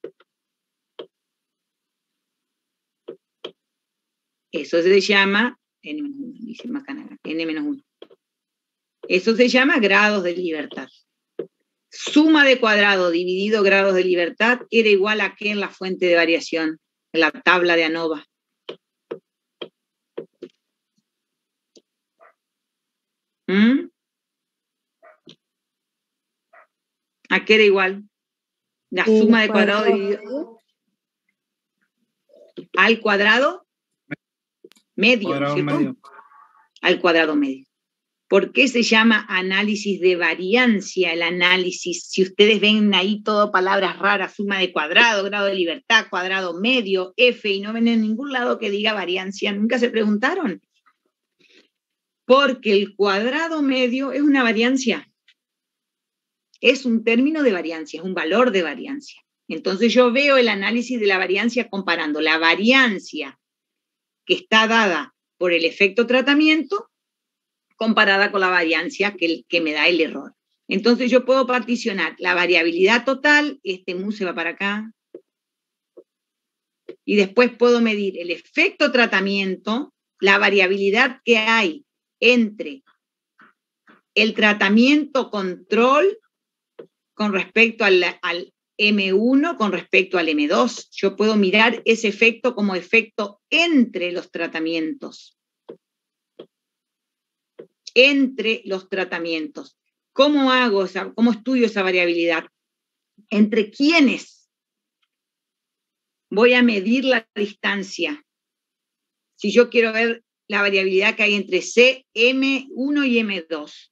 Eso se llama n-1, dice Macanaga, n-1. Eso se llama grados de libertad. Suma de cuadrado dividido grados de libertad era igual a ¿qué en la fuente de variación? En la tabla de ANOVA. ¿A qué era igual? La suma de cuadrado dividido al cuadrado medio, Cuadrado ¿cierto? medio. Al cuadrado medio. ¿Por qué se llama análisis de variancia el análisis? Si ustedes ven ahí todo palabras raras, suma de cuadrado, grado de libertad, cuadrado medio, F, y no ven en ningún lado que diga variancia, ¿nunca se preguntaron? Porque el cuadrado medio es una variancia. Es un término de variancia, es un valor de variancia. Entonces yo veo el análisis de la variancia comparando la variancia que está dada por el efecto tratamiento comparada con la variancia que me da el error. Entonces yo puedo particionar la variabilidad total, este mu se va para acá, y después puedo medir el efecto tratamiento, la variabilidad que hay entre el tratamiento control con respecto al M1 con respecto al M2. Yo puedo mirar ese efecto como efecto entre los tratamientos. Entre los tratamientos. ¿Cómo hago cómo estudio esa variabilidad? ¿Entre quiénes voy a medir la distancia? Si yo quiero ver la variabilidad que hay entre C, M1 y M2.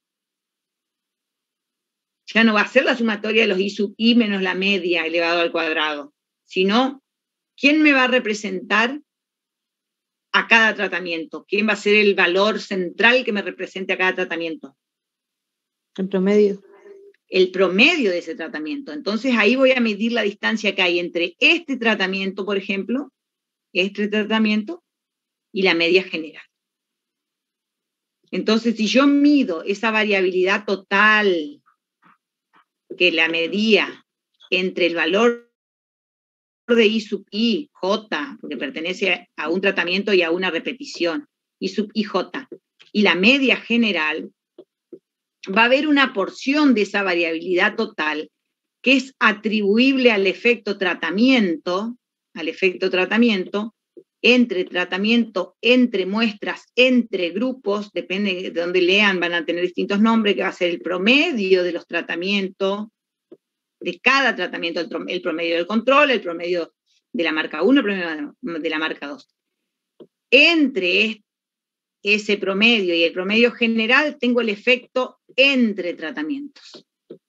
Ya no va a ser la sumatoria de los I sub I menos la media elevado al cuadrado, sino ¿quién me va a representar a cada tratamiento? ¿Quién va a ser el valor central que me represente a cada tratamiento? El promedio. El promedio de ese tratamiento. Entonces ahí voy a medir la distancia que hay entre este tratamiento, por ejemplo, este tratamiento y la media general. Entonces, si yo mido esa variabilidad total que la medía entre el valor de I sub I, J, porque pertenece a un tratamiento y a una repetición, I sub I, J, y la media general, va a haber una porción de esa variabilidad total que es atribuible al efecto tratamiento, entre muestras, entre grupos, depende de dónde lean, van a tener distintos nombres, que va a ser el promedio de los tratamientos, de cada tratamiento, el promedio del control, el promedio de la marca 1, el promedio de la marca 2. Entre ese promedio y el promedio general tengo el efecto entre tratamientos.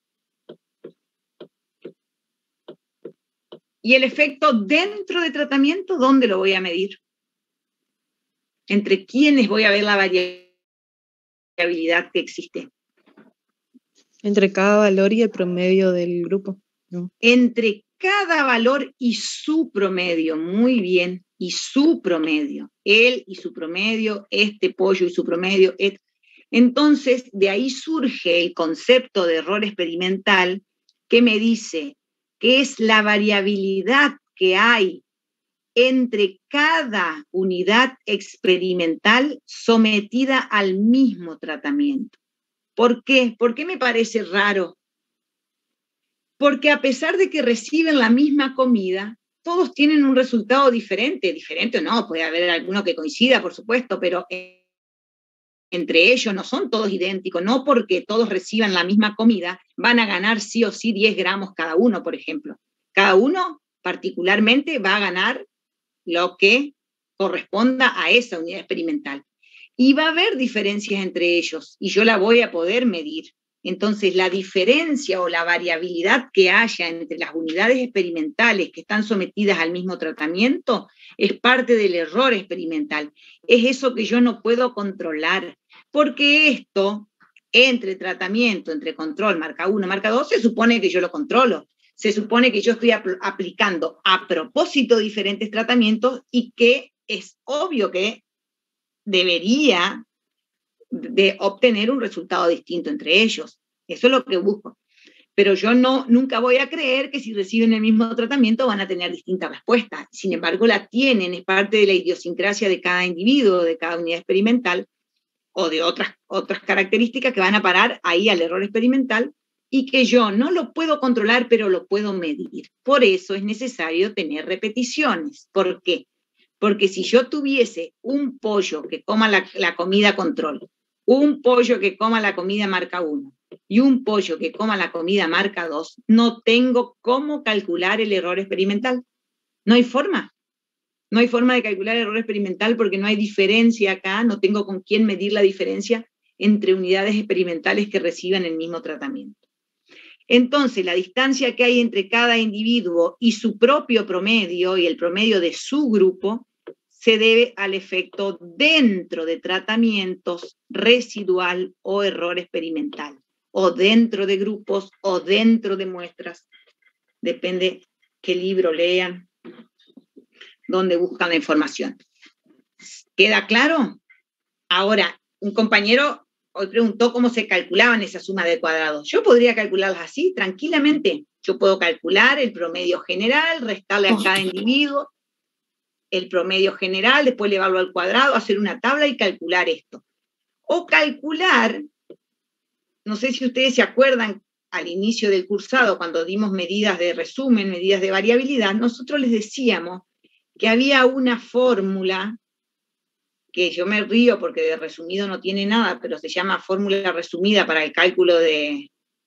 Y el efecto dentro de tratamiento, ¿dónde lo voy a medir? ¿Entre quiénes voy a ver la variabilidad que existe? Entre cada valor y el promedio del grupo, ¿no? Entre cada valor y su promedio, muy bien, y su promedio. Él y su promedio, este pollo y su promedio. Entonces, de ahí surge el concepto de error experimental que me dice que es la variabilidad que hay entre cada unidad experimental sometida al mismo tratamiento. ¿Por qué? ¿Por qué me parece raro? Porque a pesar de que reciben la misma comida, todos tienen un resultado diferente. Diferente o no, puede haber alguno que coincida, por supuesto, pero entre ellos no son todos idénticos. No porque todos reciban la misma comida, van a ganar sí o sí 10 gramos cada uno, por ejemplo. Cada uno particularmente va a ganar lo que corresponda a esa unidad experimental. Y va a haber diferencias entre ellos, y yo la voy a poder medir. Entonces, la diferencia o la variabilidad que haya entre las unidades experimentales que están sometidas al mismo tratamiento es parte del error experimental. Es eso que yo no puedo controlar, porque esto, entre tratamiento, entre control, marca 1, marca 2, se supone que yo lo controlo. Se supone que yo estoy aplicando a propósito diferentes tratamientos y que es obvio que debería de obtener un resultado distinto entre ellos. Eso es lo que busco. Pero yo nunca voy a creer que si reciben el mismo tratamiento van a tener distintas respuestas. Sin embargo, la tienen, es parte de la idiosincrasia de cada individuo, de cada unidad experimental, o de otras características que van a parar ahí al error experimental, y que yo no lo puedo controlar, pero lo puedo medir. Por eso es necesario tener repeticiones. ¿Por qué? Porque si yo tuviese un pollo que coma la comida control, un pollo que coma la comida marca 1 y un pollo que coma la comida marca 2, no tengo cómo calcular el error experimental. No hay forma. No hay forma de calcular el error experimental porque no hay diferencia acá, no tengo con quién medir la diferencia entre unidades experimentales que reciban el mismo tratamiento. Entonces, la distancia que hay entre cada individuo y su propio promedio y el promedio de su grupo se debe al efecto dentro de tratamientos residual o error experimental, o dentro de grupos o dentro de muestras. Depende qué libro lean, dónde buscan la información. ¿Queda claro? Ahora, un compañero hoy preguntó cómo se calculaban esa suma de cuadrados. Yo podría calcularlas así, tranquilamente. Yo puedo calcular el promedio general, restarle a cada individuo el promedio general, después elevarlo al cuadrado, hacer una tabla y calcular esto. O calcular, no sé si ustedes se acuerdan, al inicio del cursado, cuando dimos medidas de resumen, medidas de variabilidad, nosotros les decíamos que había una fórmula que yo me río porque de resumido no tiene nada, pero se llama fórmula resumida para el cálculo de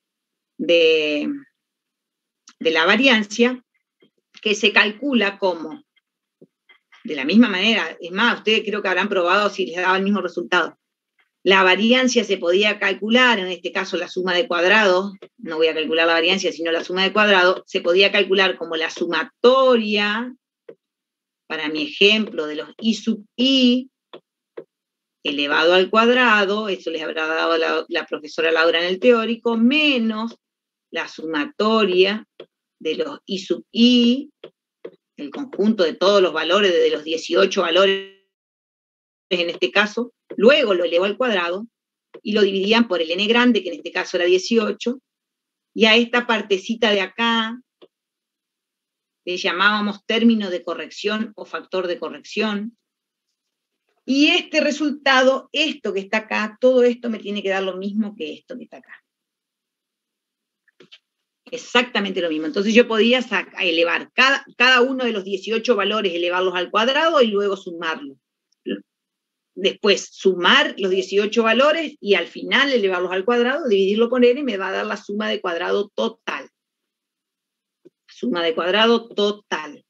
la variancia, que se calcula como, de la misma manera, es más, ustedes creo que habrán probado si les daba el mismo resultado. La variancia se podía calcular, en este caso la suma de cuadrados, no voy a calcular la variancia, sino la suma de cuadrados, se podía calcular como la sumatoria, para mi ejemplo, de los I sub I, elevado al cuadrado, eso les habrá dado la profesora Laura en el teórico, menos la sumatoria de los I sub I, el conjunto de todos los valores, de los 18 valores en este caso, luego lo elevo al cuadrado y lo dividían por el n grande, que en este caso era 18, y a esta partecita de acá le llamábamos término de corrección o factor de corrección. Y este resultado, esto que está acá, todo esto me tiene que dar lo mismo que esto que está acá. Exactamente lo mismo. Entonces yo podía elevar cada uno de los 18 valores, elevarlos al cuadrado y luego sumarlos. Después sumar los 18 valores y al final elevarlos al cuadrado, dividirlo por n y me va a dar la suma de cuadrado total. Suma de cuadrado total.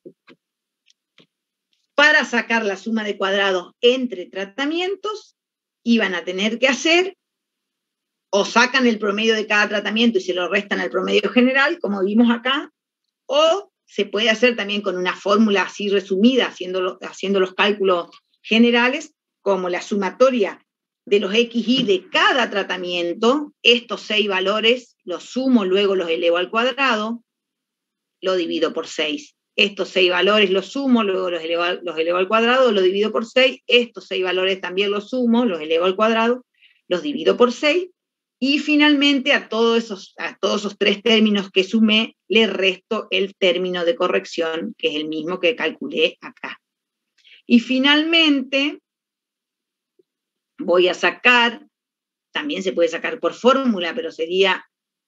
Para sacar la suma de cuadrados entre tratamientos, iban a tener que hacer, o sacan el promedio de cada tratamiento y se lo restan al promedio general, como vimos acá, o se puede hacer también con una fórmula así resumida, haciendo los cálculos generales, como la sumatoria de los XY de cada tratamiento, estos 6 valores los sumo, luego los elevo al cuadrado, lo divido por 6. Estos 6 valores los sumo, luego los elevo al cuadrado, lo divido por 6. Estos 6 valores también los sumo, los elevo al cuadrado, los divido por 6. Y finalmente a todos esos tres términos que sumé, le resto el término de corrección, que es el mismo que calculé acá. Y finalmente voy a sacar, también se puede sacar por fórmula, pero sería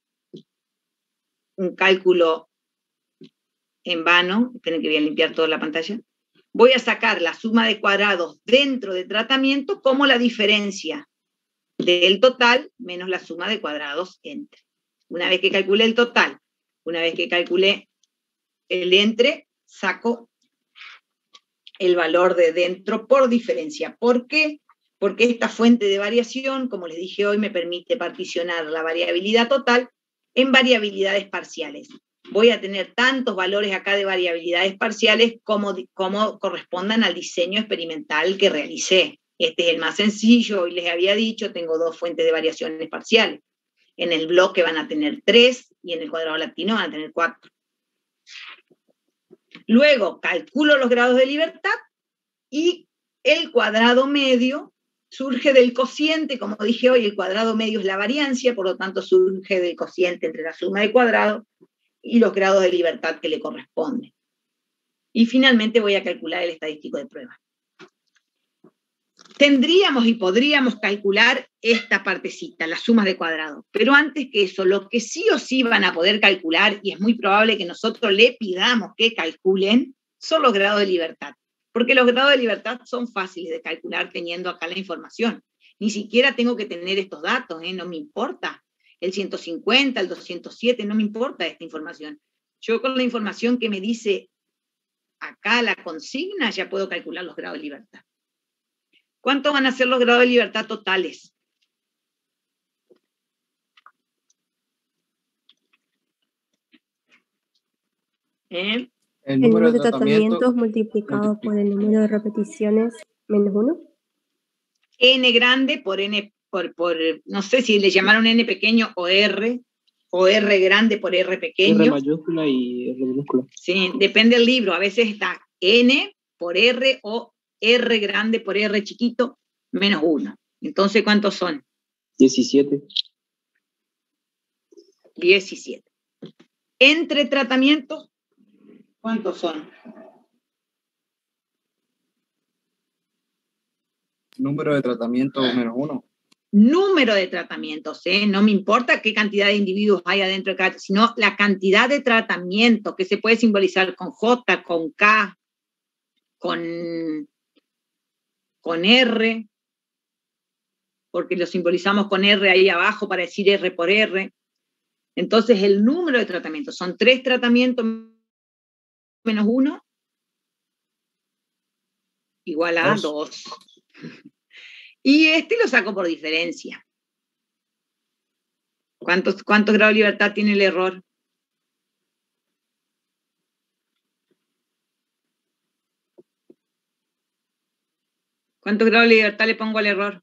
un cálculo en vano. Esperen que voy a limpiar toda la pantalla. Voy a sacar la suma de cuadrados dentro de tratamiento como la diferencia del total menos la suma de cuadrados entre. Una vez que calculé el total, una vez que calculé el entre, saco el valor de dentro por diferencia. ¿Por qué? Porque esta fuente de variación, como les dije hoy, me permite particionar la variabilidad total en variabilidades parciales. Voy a tener tantos valores acá de variabilidades parciales como correspondan al diseño experimental que realicé. Este es el más sencillo, hoy les había dicho, tengo dos fuentes de variaciones parciales. En el bloque van a tener 3 y en el cuadrado latino van a tener 4. Luego calculo los grados de libertad y el cuadrado medio surge del cociente, como dije hoy, el cuadrado medio es la variancia, por lo tanto surge del cociente entre la suma de cuadrados y los grados de libertad que le corresponden. Y finalmente voy a calcular el estadístico de prueba. Tendríamos y podríamos calcular esta partecita, las sumas de cuadrados, pero antes que eso, lo que sí o sí van a poder calcular, y es muy probable que nosotros le pidamos que calculen, son los grados de libertad, porque los grados de libertad son fáciles de calcular teniendo acá la información. Ni siquiera tengo que tener estos datos, no me importa. El 150, el 207, no me importa esta información. Yo con la información que me dice acá la consigna ya puedo calcular los grados de libertad. ¿Cuántos van a ser los grados de libertad totales? El El número número de de tratamientos multiplicado por el número de repeticiones menos 1. N grande por N, no sé si le llamaron N pequeño o R grande por R pequeño. R mayúscula y R minúscula. Sí, depende del libro. A veces está N por R o R grande por R chiquito menos 1. Entonces, ¿cuántos son? 17. 17. Entre tratamientos, ¿cuántos son? Número de tratamiento menos 1. Número de tratamientos, no me importa qué cantidad de individuos hay adentro de cada, sino la cantidad de tratamientos que se puede simbolizar con J, con K, con R, porque lo simbolizamos con R ahí abajo para decir R por R. Entonces el número de tratamientos, son 3 tratamientos menos 1, igual a 2. Y este lo saco por diferencia. ¿Cuántos grados de libertad tiene el error? ¿Cuántos grados de libertad le pongo al error?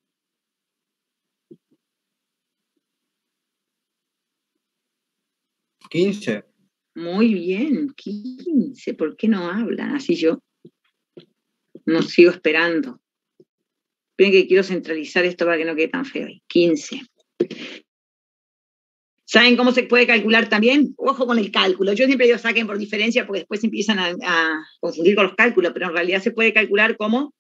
¿15? Muy bien, 15. ¿Por qué no hablan? Así yo no sigo esperando. Esperen que quiero centralizar esto para que no quede tan feo. 15. ¿Saben cómo se puede calcular también? Ojo con el cálculo. Yo siempre digo saquen por diferencia porque después empiezan a confundir con los cálculos, pero en realidad se puede calcular como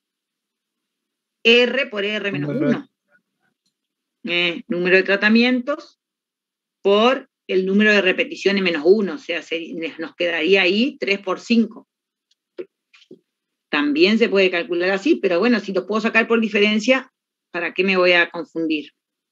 R por R menos 1. Número de tratamientos por el número de repeticiones menos 1. O sea, nos quedaría ahí 3 por 5. También se puede calcular así, pero bueno, si lo puedo sacar por diferencia, ¿para qué me voy a confundir?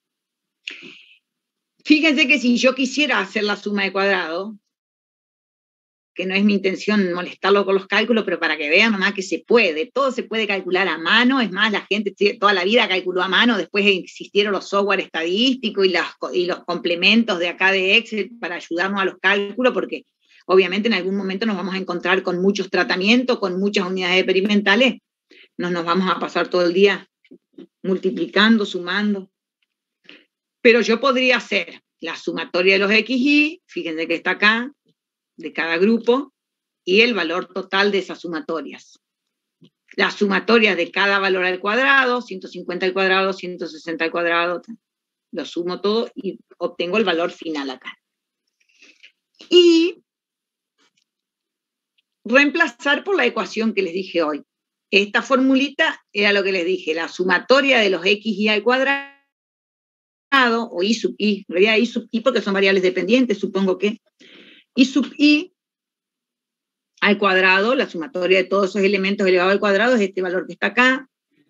Fíjense que si yo quisiera hacer la suma de cuadrado, que no es mi intención molestarlo con los cálculos, pero para que vean nomás que se puede, todo se puede calcular a mano. Es más, la gente toda la vida calculó a mano, después existieron los software estadísticos y los complementos de acá de Excel para ayudarnos a los cálculos, porque obviamente en algún momento nos vamos a encontrar con muchos tratamientos, con muchas unidades experimentales, no nos vamos a pasar todo el día multiplicando, sumando. Pero yo podría hacer la sumatoria de los XY, fíjense que está acá, de cada grupo, y el valor total de esas sumatorias. Las sumatorias de cada valor al cuadrado, 150 al cuadrado, 160 al cuadrado, lo sumo todo y obtengo el valor final acá. Y reemplazar por la ecuación que les dije hoy. Esta formulita era lo que les dije, la sumatoria de los x y al cuadrado, o i sub i, en realidad i sub i porque son variables dependientes, supongo que i sub i al cuadrado, la sumatoria de todos esos elementos elevado al cuadrado es este valor que está acá,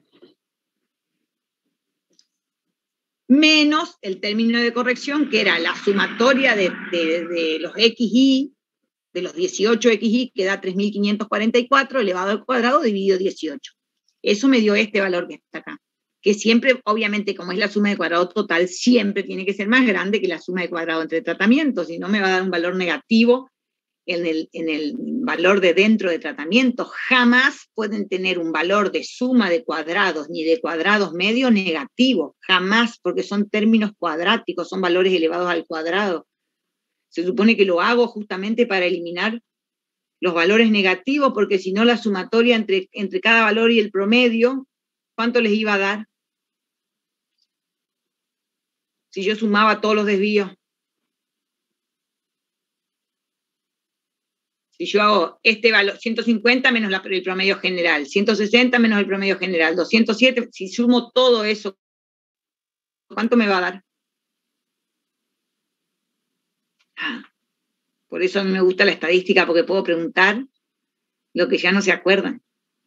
menos el término de corrección, que era la sumatoria de los xy, de los 18xy, que da 3.544 elevado al cuadrado dividido 18. Eso me dio este valor que está acá, que siempre, obviamente, como es la suma de cuadrado total, siempre tiene que ser más grande que la suma de cuadrado entre tratamientos, si no me va a dar un valor negativo en el valor de dentro de tratamiento. Jamás pueden tener un valor de suma de cuadrados ni de cuadrados medio negativo, jamás, porque son términos cuadráticos, son valores elevados al cuadrado. Se supone que lo hago justamente para eliminar los valores negativos, porque si no la sumatoria entre cada valor y el promedio, ¿cuánto les iba a dar? Si yo sumaba todos los desvíos. Si yo hago este valor, 150 menos el promedio general, 160 menos el promedio general, 207, si sumo todo eso, ¿cuánto me va a dar? Por eso a mí me gusta la estadística, porque puedo preguntar lo que ya no se acuerdan.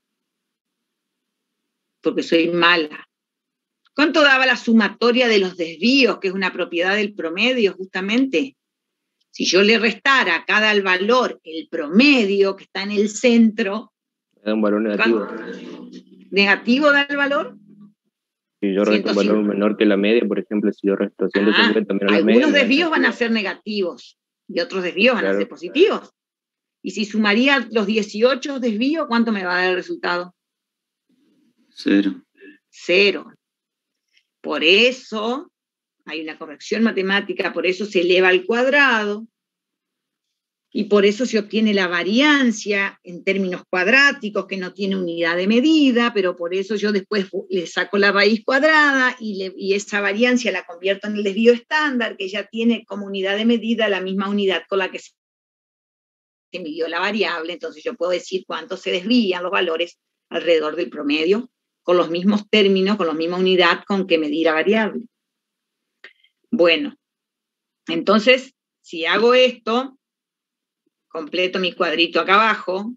Porque soy mala. ¿Cuánto daba la sumatoria de los desvíos, que es una propiedad del promedio, justamente? Si yo le restara a cada valor el promedio que está en el centro... Da un valor negativo. ¿Negativo da el valor? Si yo resto un valor menor que la media, por ejemplo, si yo resto 150 menos la media... Algunos desvíos van a ser negativos y otros desvíos van a ser positivos. Y si sumaría los 18 desvíos, ¿cuánto me va a dar el resultado? 0. 0. Por eso... hay una corrección matemática, por eso se eleva al cuadrado, y por eso se obtiene la variancia en términos cuadráticos, que no tiene unidad de medida, pero por eso yo después le saco la raíz cuadrada, y esa variancia la convierto en el desvío estándar, que ya tiene como unidad de medida la misma unidad con la que se midió la variable. Entonces yo puedo decir cuánto se desvían los valores alrededor del promedio, con los mismos términos, con la misma unidad con que medir la variable. Bueno, entonces, si hago esto, completo mi cuadrito acá abajo,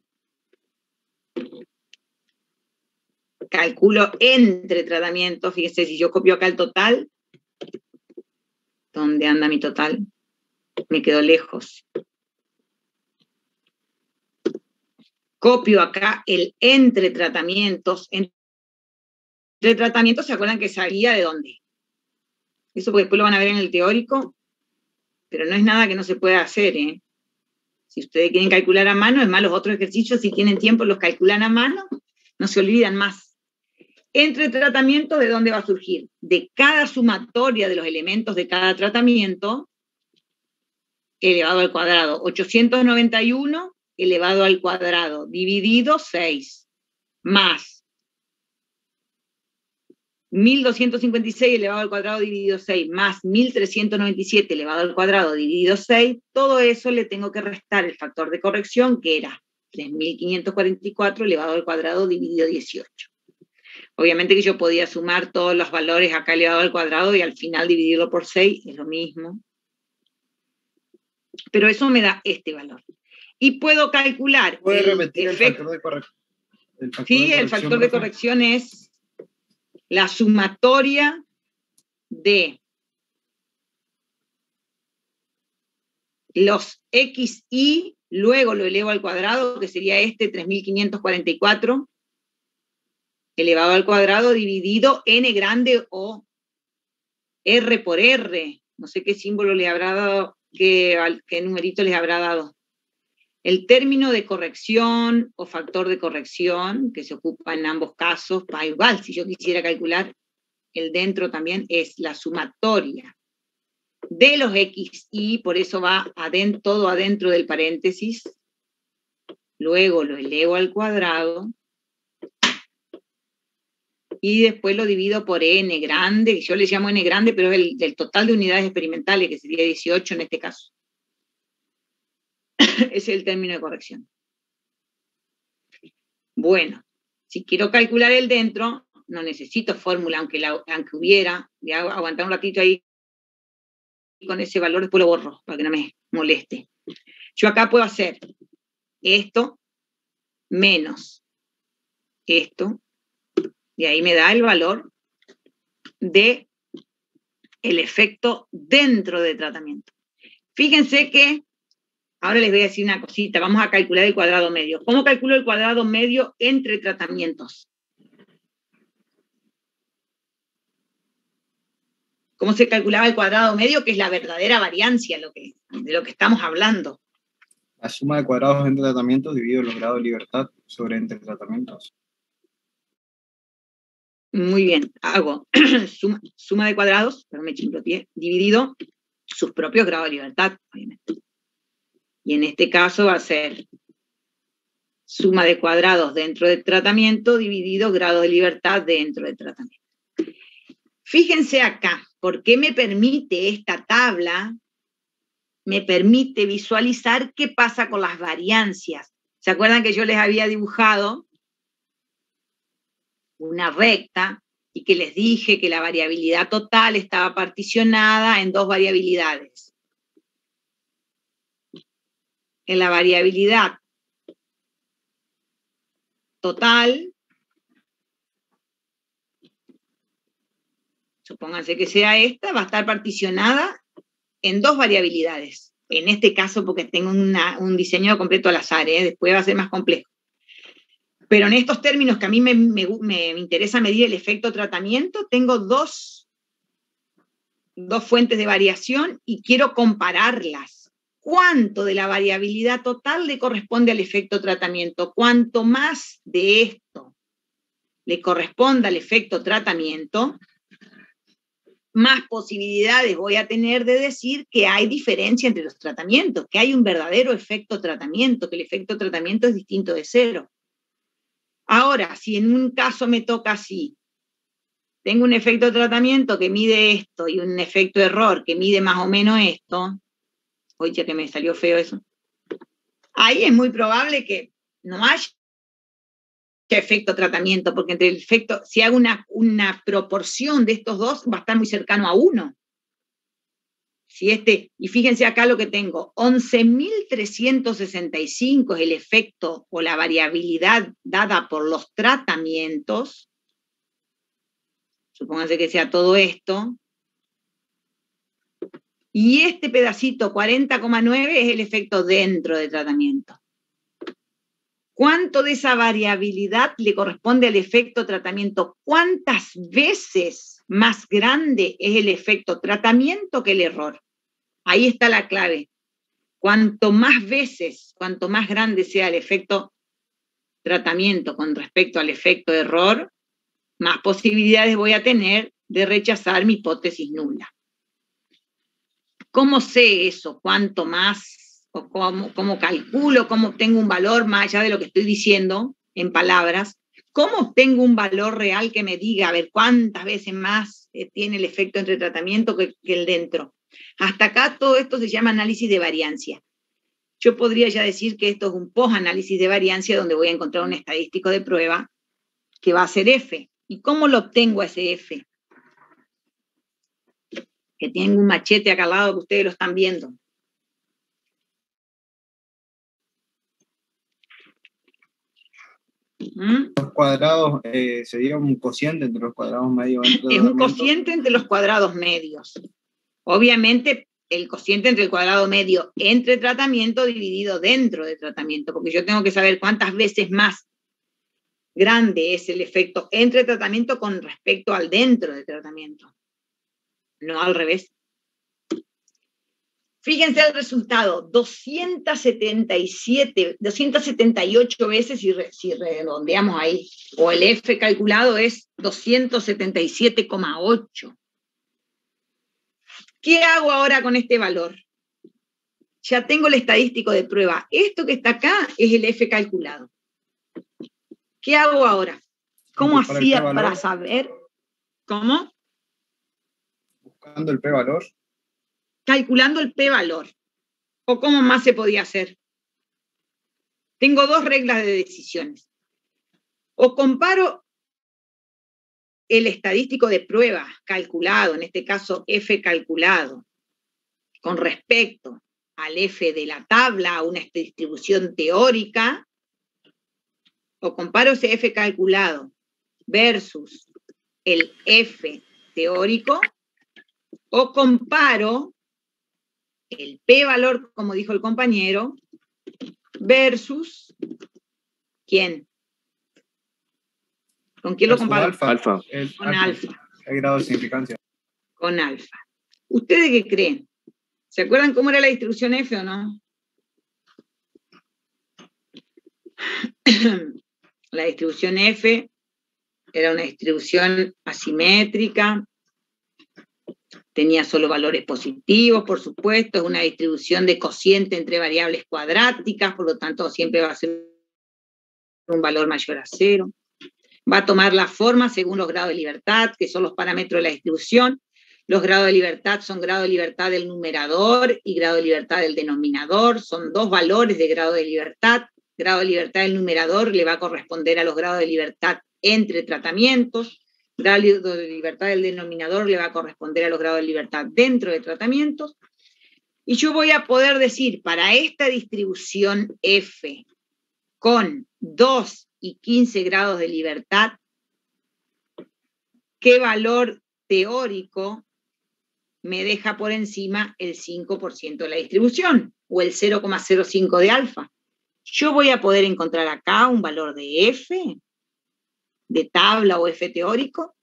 calculo entre tratamientos, fíjese, si yo copio acá el total, ¿dónde anda mi total? Me quedo lejos. Copio acá el entre tratamientos. Entre tratamientos, ¿se acuerdan que salía de dónde? Eso porque después lo van a ver en el teórico, pero no es nada que no se pueda hacer, ¿eh? Si ustedes quieren calcular a mano, es más, los otros ejercicios, si tienen tiempo, los calculan a mano, no se olvidan más. Entre tratamientos, ¿de dónde va a surgir? De cada sumatoria de los elementos de cada tratamiento, elevado al cuadrado. 891 elevado al cuadrado, dividido 6, más 1.256 elevado al cuadrado dividido 6, más 1.397 elevado al cuadrado dividido 6, todo eso le tengo que restar el factor de corrección, que era 3.544 elevado al cuadrado dividido 18. Obviamente que yo podía sumar todos los valores acá elevado al cuadrado y al final dividirlo por 6, es lo mismo. Pero eso me da este valor. Y puedo calcular... ¿Puede repetir el factor de corrección? Sí, el factor de corrección es la sumatoria de los xy, luego lo elevo al cuadrado, que sería este 3.544, elevado al cuadrado, dividido n grande o r por r. No sé qué símbolo les habrá dado, qué numerito les habrá dado. El término de corrección o factor de corrección, que se ocupa en ambos casos, igual, si yo quisiera calcular el dentro también, es la sumatoria de los xy, por eso va todo adentro del paréntesis, luego lo elevo al cuadrado, y después lo divido por n grande, que yo le llamo n grande, pero es el total de unidades experimentales, que sería 18 en este caso. Ese es el término de corrección. Bueno, si quiero calcular el dentro, no necesito fórmula, aunque hubiera, voy a aguantar un ratito ahí con ese valor, después lo borro, para que no me moleste. Yo acá puedo hacer esto menos esto, y ahí me da el valor de el efecto dentro del tratamiento. Fíjense que, ahora les voy a decir una cosita, vamos a calcular el cuadrado medio. ¿Cómo calculo el cuadrado medio entre tratamientos? ¿Cómo se calculaba el cuadrado medio? Que es la verdadera variancia de lo que estamos hablando. La suma de cuadrados entre tratamientos dividido los grados de libertad sobre entre tratamientos. Muy bien, hago suma de cuadrados, pero me chimploteé, dividido sus propios grados de libertad, obviamente. Y en este caso va a ser suma de cuadrados dentro del tratamiento dividido grado de libertad dentro del tratamiento. Fíjense acá, ¿por qué me permite esta tabla? Me permite visualizar qué pasa con las variancias. ¿Se acuerdan que yo les había dibujado una recta y que les dije que la variabilidad total estaba particionada en dos variabilidades? En la variabilidad total, supónganse que sea esta, va a estar particionada en dos variabilidades. En este caso, porque tengo un diseño completo al azar, después va a ser más complejo. Pero en estos términos que a mí me interesa medir el efecto tratamiento, tengo dos fuentes de variación y quiero compararlas. ¿Cuánto de la variabilidad total le corresponde al efecto tratamiento? Cuanto más de esto le corresponda al efecto tratamiento, más posibilidades voy a tener de decir que hay diferencia entre los tratamientos, que hay un verdadero efecto tratamiento, que el efecto tratamiento es distinto de cero. Ahora, si en un caso me toca así, tengo un efecto de tratamiento que mide esto y un efecto de error que mide más o menos esto, oye, que me salió feo eso, ahí es muy probable que no haya efecto tratamiento, porque entre el efecto, si hago una proporción de estos dos, va a estar muy cercano a 1. Y fíjense acá lo que tengo, 11.365 es el efecto o la variabilidad dada por los tratamientos, supónganse que sea todo esto, y este pedacito 40,9 es el efecto dentro del tratamiento. ¿Cuánto de esa variabilidad le corresponde al efecto tratamiento? ¿Cuántas veces más grande es el efecto tratamiento que el error? Ahí está la clave. Cuanto más veces, cuanto más grande sea el efecto tratamiento con respecto al efecto error, más posibilidades voy a tener de rechazar mi hipótesis nula. ¿Cómo sé eso? ¿Cuánto más? ¿O cómo calculo? ¿Cómo obtengo un valor más allá de lo que estoy diciendo en palabras? ¿Cómo obtengo un valor real que me diga, a ver, cuántas veces más tiene el efecto entre tratamiento que el dentro? Hasta acá todo esto se llama análisis de variancia. Yo podría ya decir que esto es un post-análisis de variancia donde voy a encontrar un estadístico de prueba que va a ser F. ¿Y cómo lo obtengo a ese F? Que tengo un machete acá al lado que ustedes lo están viendo. Los cuadrados, sería un cociente entre los cuadrados medios. Es un cociente entre los cuadrados medios. Obviamente, el cociente entre el cuadrado medio entre tratamiento dividido dentro de tratamiento, porque yo tengo que saber cuántas veces más grande es el efecto entre tratamiento con respecto al dentro de tratamiento. No al revés. Fíjense el resultado, 278 veces si redondeamos ahí, o el F calculado es 277,8. ¿Qué hago ahora con este valor? Ya tengo el estadístico de prueba. Esto que está acá es el F calculado. ¿Qué hago ahora? ¿Cómo Buscar el hacía p-valor. para saber? ¿Cómo? Buscando el p-valor. Calculando el p-valor. ¿O cómo más se podía hacer? Tengo dos reglas de decisiones. O comparo el estadístico de prueba calculado, en este caso F calculado, con respecto al F de la tabla, a una distribución teórica, o comparo ese F calculado versus el F teórico, o comparo el p-valor, como dijo el compañero, versus ¿quién? ¿Con quién lo Versus comparo? Alfa. Con alfa. El grado de significancia. Con alfa. ¿Ustedes qué creen? ¿Se acuerdan cómo era la distribución F o no? La distribución F era una distribución asimétrica, tenía solo valores positivos, por supuesto, es una distribución de cociente entre variables cuadráticas, por lo tanto siempre va a ser un valor mayor a 0. Va a tomar la forma según los grados de libertad, que son los parámetros de la distribución. Los grados de libertad son grado de libertad del numerador y grado de libertad del denominador. Son dos valores de grado de libertad. Grado de libertad del numerador le va a corresponder a los grados de libertad entre tratamientos. Grado de libertad del denominador le va a corresponder a los grados de libertad dentro de tratamientos. Y yo voy a poder decir, para esta distribución F con 2 y 15 grados de libertad, ¿qué valor teórico me deja por encima el 5% de la distribución, o el 0,05 de alfa? Yo voy a poder encontrar acá un valor de F, de tabla o F teórico,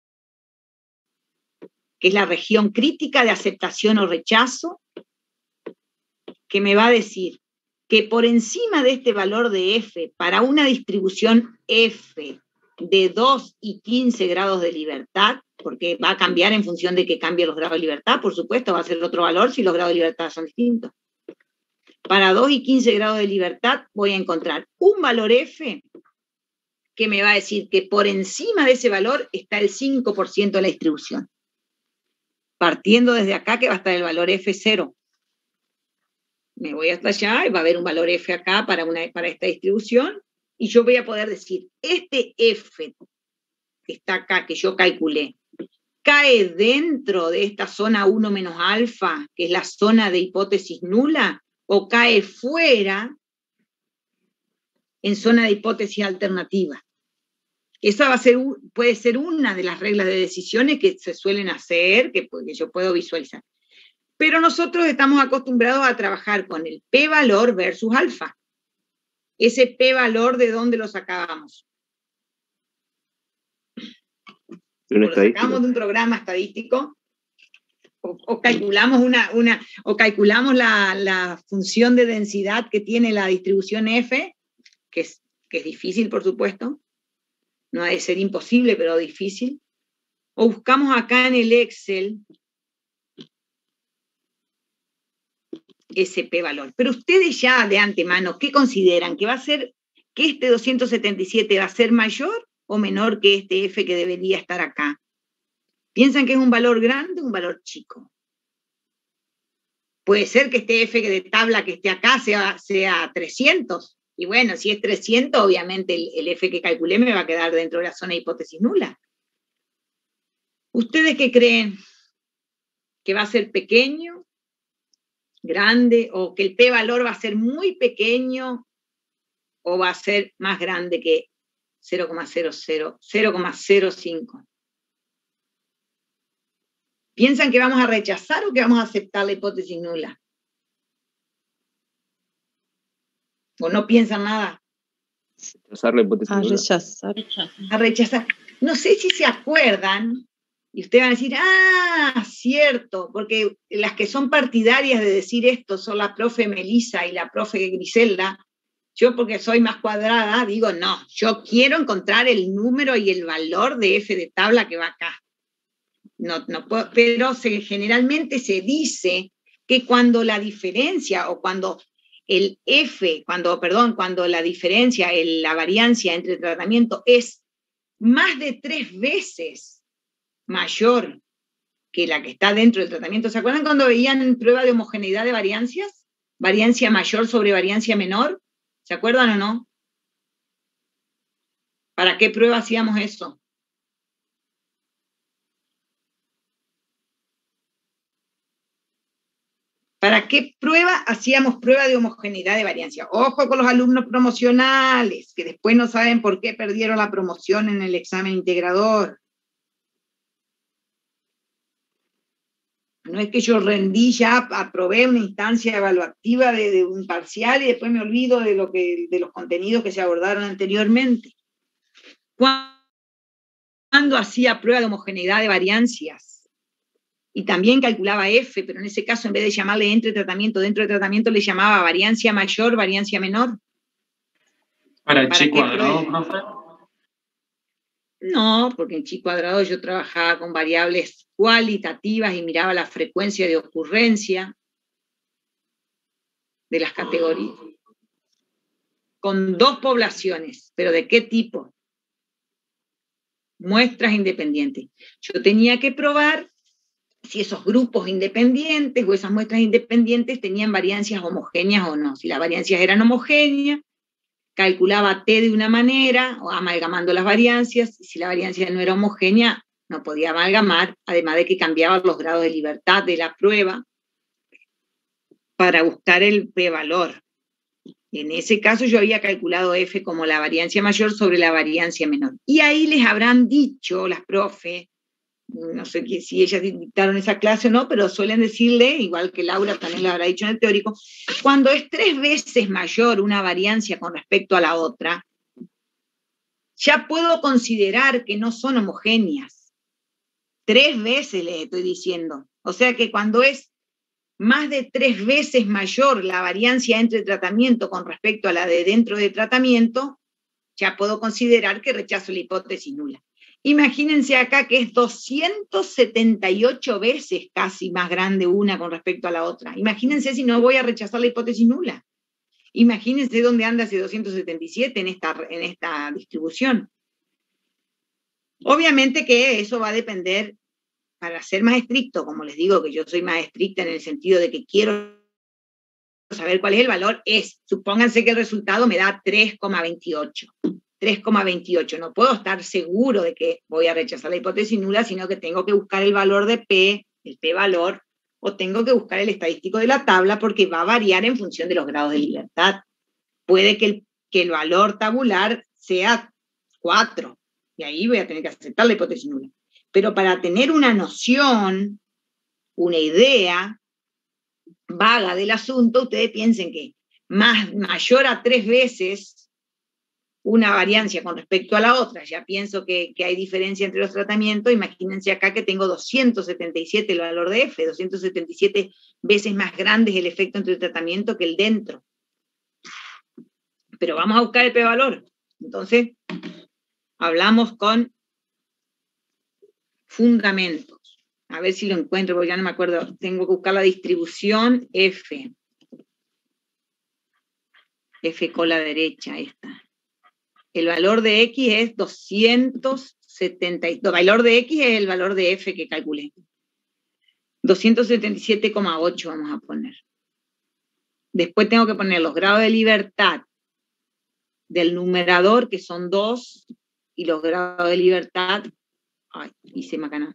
que es la región crítica de aceptación o rechazo, que me va a decir que por encima de este valor de F, para una distribución F de 2 y 15 grados de libertad, porque va a cambiar en función de que cambie los grados de libertad, por supuesto, va a ser otro valor si los grados de libertad son distintos. Para 2 y 15 grados de libertad voy a encontrar un valor F que me va a decir que por encima de ese valor está el 5% de la distribución. Partiendo desde acá que va a estar el valor F0. Me voy hasta allá y va a haber un valor F acá para esta distribución, y yo voy a poder decir, este F que está acá, que yo calculé, ¿cae dentro de esta zona 1 menos alfa, que es la zona de hipótesis nula, o cae fuera en zona de hipótesis alternativa? Esa puede ser una de las reglas de decisiones que se suelen hacer, que yo puedo visualizar. Pero nosotros estamos acostumbrados a trabajar con el p-valor versus alfa. Ese p-valor, ¿de dónde lo sacábamos? Lo sacamos de un programa estadístico, o calculamos calculamos la función de densidad que tiene la distribución F, que es difícil, por supuesto. No ha de ser imposible, pero difícil. O buscamos acá en el Excel ese p-valor. Pero ustedes ya de antemano, ¿qué consideran? ¿Que este 277 va a ser mayor o menor que este F que debería estar acá? ¿Piensan que es un valor grande o un valor chico? Puede ser que este F de tabla que esté acá sea 300. Y bueno, si es 300, obviamente el F que calculé me va a quedar dentro de la zona de hipótesis nula. ¿Ustedes qué creen? ¿Que va a ser pequeño, grande, o que el p-valor va a ser muy pequeño, o va a ser más grande que 0,05? ¿Piensan que vamos a rechazar o que vamos a aceptar la hipótesis nula? ¿O no piensan nada? Rechazar la hipótesis nula. A rechazar. No sé si se acuerdan, y ustedes van a decir, cierto, porque las que son partidarias de decir esto son la profe Melisa y la profe Griselda. Yo, porque soy más cuadrada, digo, no, yo quiero encontrar el número y el valor de F de tabla que va acá. No puedo, pero generalmente se dice que cuando la diferencia, o cuando el F, cuando la diferencia, la variancia entre tratamiento es más de 3 veces mayor que la que está dentro del tratamiento. ¿Se acuerdan cuando veían prueba de homogeneidad de variancias? Variancia mayor sobre variancia menor. ¿Se acuerdan o no? ¿Para qué prueba hacíamos eso? ¿Para qué prueba hacíamos prueba de homogeneidad de variancia? Ojo con los alumnos promocionales, que después no saben por qué perdieron la promoción en el examen integrador. No es que yo rendí ya, aprobé una instancia evaluativa de un parcial y después me olvido de los contenidos que se abordaron anteriormente. Cuando hacía prueba de homogeneidad de variancias, y también calculaba F, pero en ese caso en vez de llamarle dentro de tratamiento le llamaba variancia mayor, variancia menor. ¿Para chi cuadrado, profe? No, porque en chi cuadrado yo trabajaba con variables cualitativas y miraba la frecuencia de ocurrencia de las categorías. Con 2 poblaciones, pero ¿de qué tipo? Muestras independientes. Yo tenía que probar si esos grupos independientes o esas muestras independientes tenían variancias homogéneas o no. Si las variancias eran homogéneas, calculaba T de una manera, o amalgamando las variancias, y si la variancia no era homogénea, no podía amalgamar, además de que cambiaba los grados de libertad de la prueba para buscar el p-valor. En ese caso yo había calculado F como la variancia mayor sobre la variancia menor. Y ahí les habrán dicho las profes, no sé si ellas dictaron esa clase o no, pero suelen decirle, igual que Laura también lo habrá dicho en el teórico, cuando es 3 veces mayor una variancia con respecto a la otra, ya puedo considerar que no son homogéneas. 3 veces les estoy diciendo. O sea que cuando es más de 3 veces mayor la variancia entre tratamiento con respecto a la de dentro de tratamiento, ya puedo considerar que rechazo la hipótesis nula. Imagínense acá que es 278 veces casi más grande una con respecto a la otra. Imagínense si no voy a rechazar la hipótesis nula. Imagínense dónde anda ese 277 en esta distribución. Obviamente que eso va a depender, para ser más estricto, como les digo que yo soy más estricta en el sentido de que quiero saber cuál es el valor, supónganse que el resultado me da 3,28. 3,28. No puedo estar seguro de que voy a rechazar la hipótesis nula, sino que tengo que buscar el valor de P, el P-valor, o tengo que buscar el estadístico de la tabla porque va a variar en función de los grados de libertad. Puede que el valor tabular sea 4, y ahí voy a tener que aceptar la hipótesis nula. Pero para tener una noción, una idea vaga del asunto, ustedes piensen que mayor a 3 veces una variancia con respecto a la otra, ya pienso que hay diferencia entre los tratamientos, imagínense acá que tengo 277 el valor de F, 277 veces más grande es el efecto entre el tratamiento que el dentro. Pero vamos a buscar el p-valor. Entonces, hablamos con fundamentos. A ver si lo encuentro, porque ya no me acuerdo. Tengo que buscar la distribución F. F con la derecha, esta. El valor de X es 272. El valor de X es el valor de F que calculé. 277,8 vamos a poner. Después tengo que poner los grados de libertad del numerador, que son 2, y los grados de libertad, hice macana.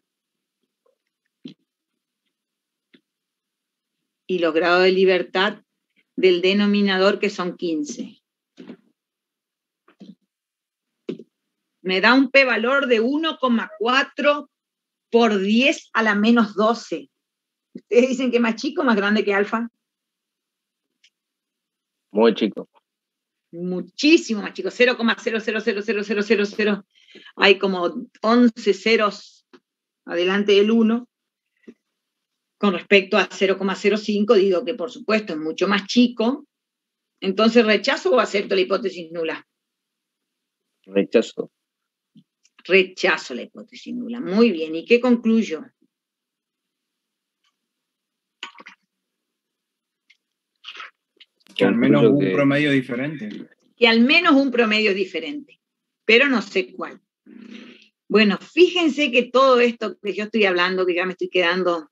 Y los grados de libertad del denominador, que son 15. Me da un p-valor de 1,4 por 10 a la menos 12. ¿Ustedes dicen que es más chico o más grande que alfa? Muy chico. Muchísimo más chico, 0,000000. Hay como 11 ceros adelante del 1. Con respecto a 0,05, digo que por supuesto es mucho más chico. Entonces, ¿rechazo o acepto la hipótesis nula? Rechazo. Rechazo la hipótesis nula. Muy bien. ¿Y qué concluyo? Que al menos un promedio diferente. Que al menos un promedio diferente, pero no sé cuál. Bueno, fíjense que todo esto que yo estoy hablando, que ya me estoy quedando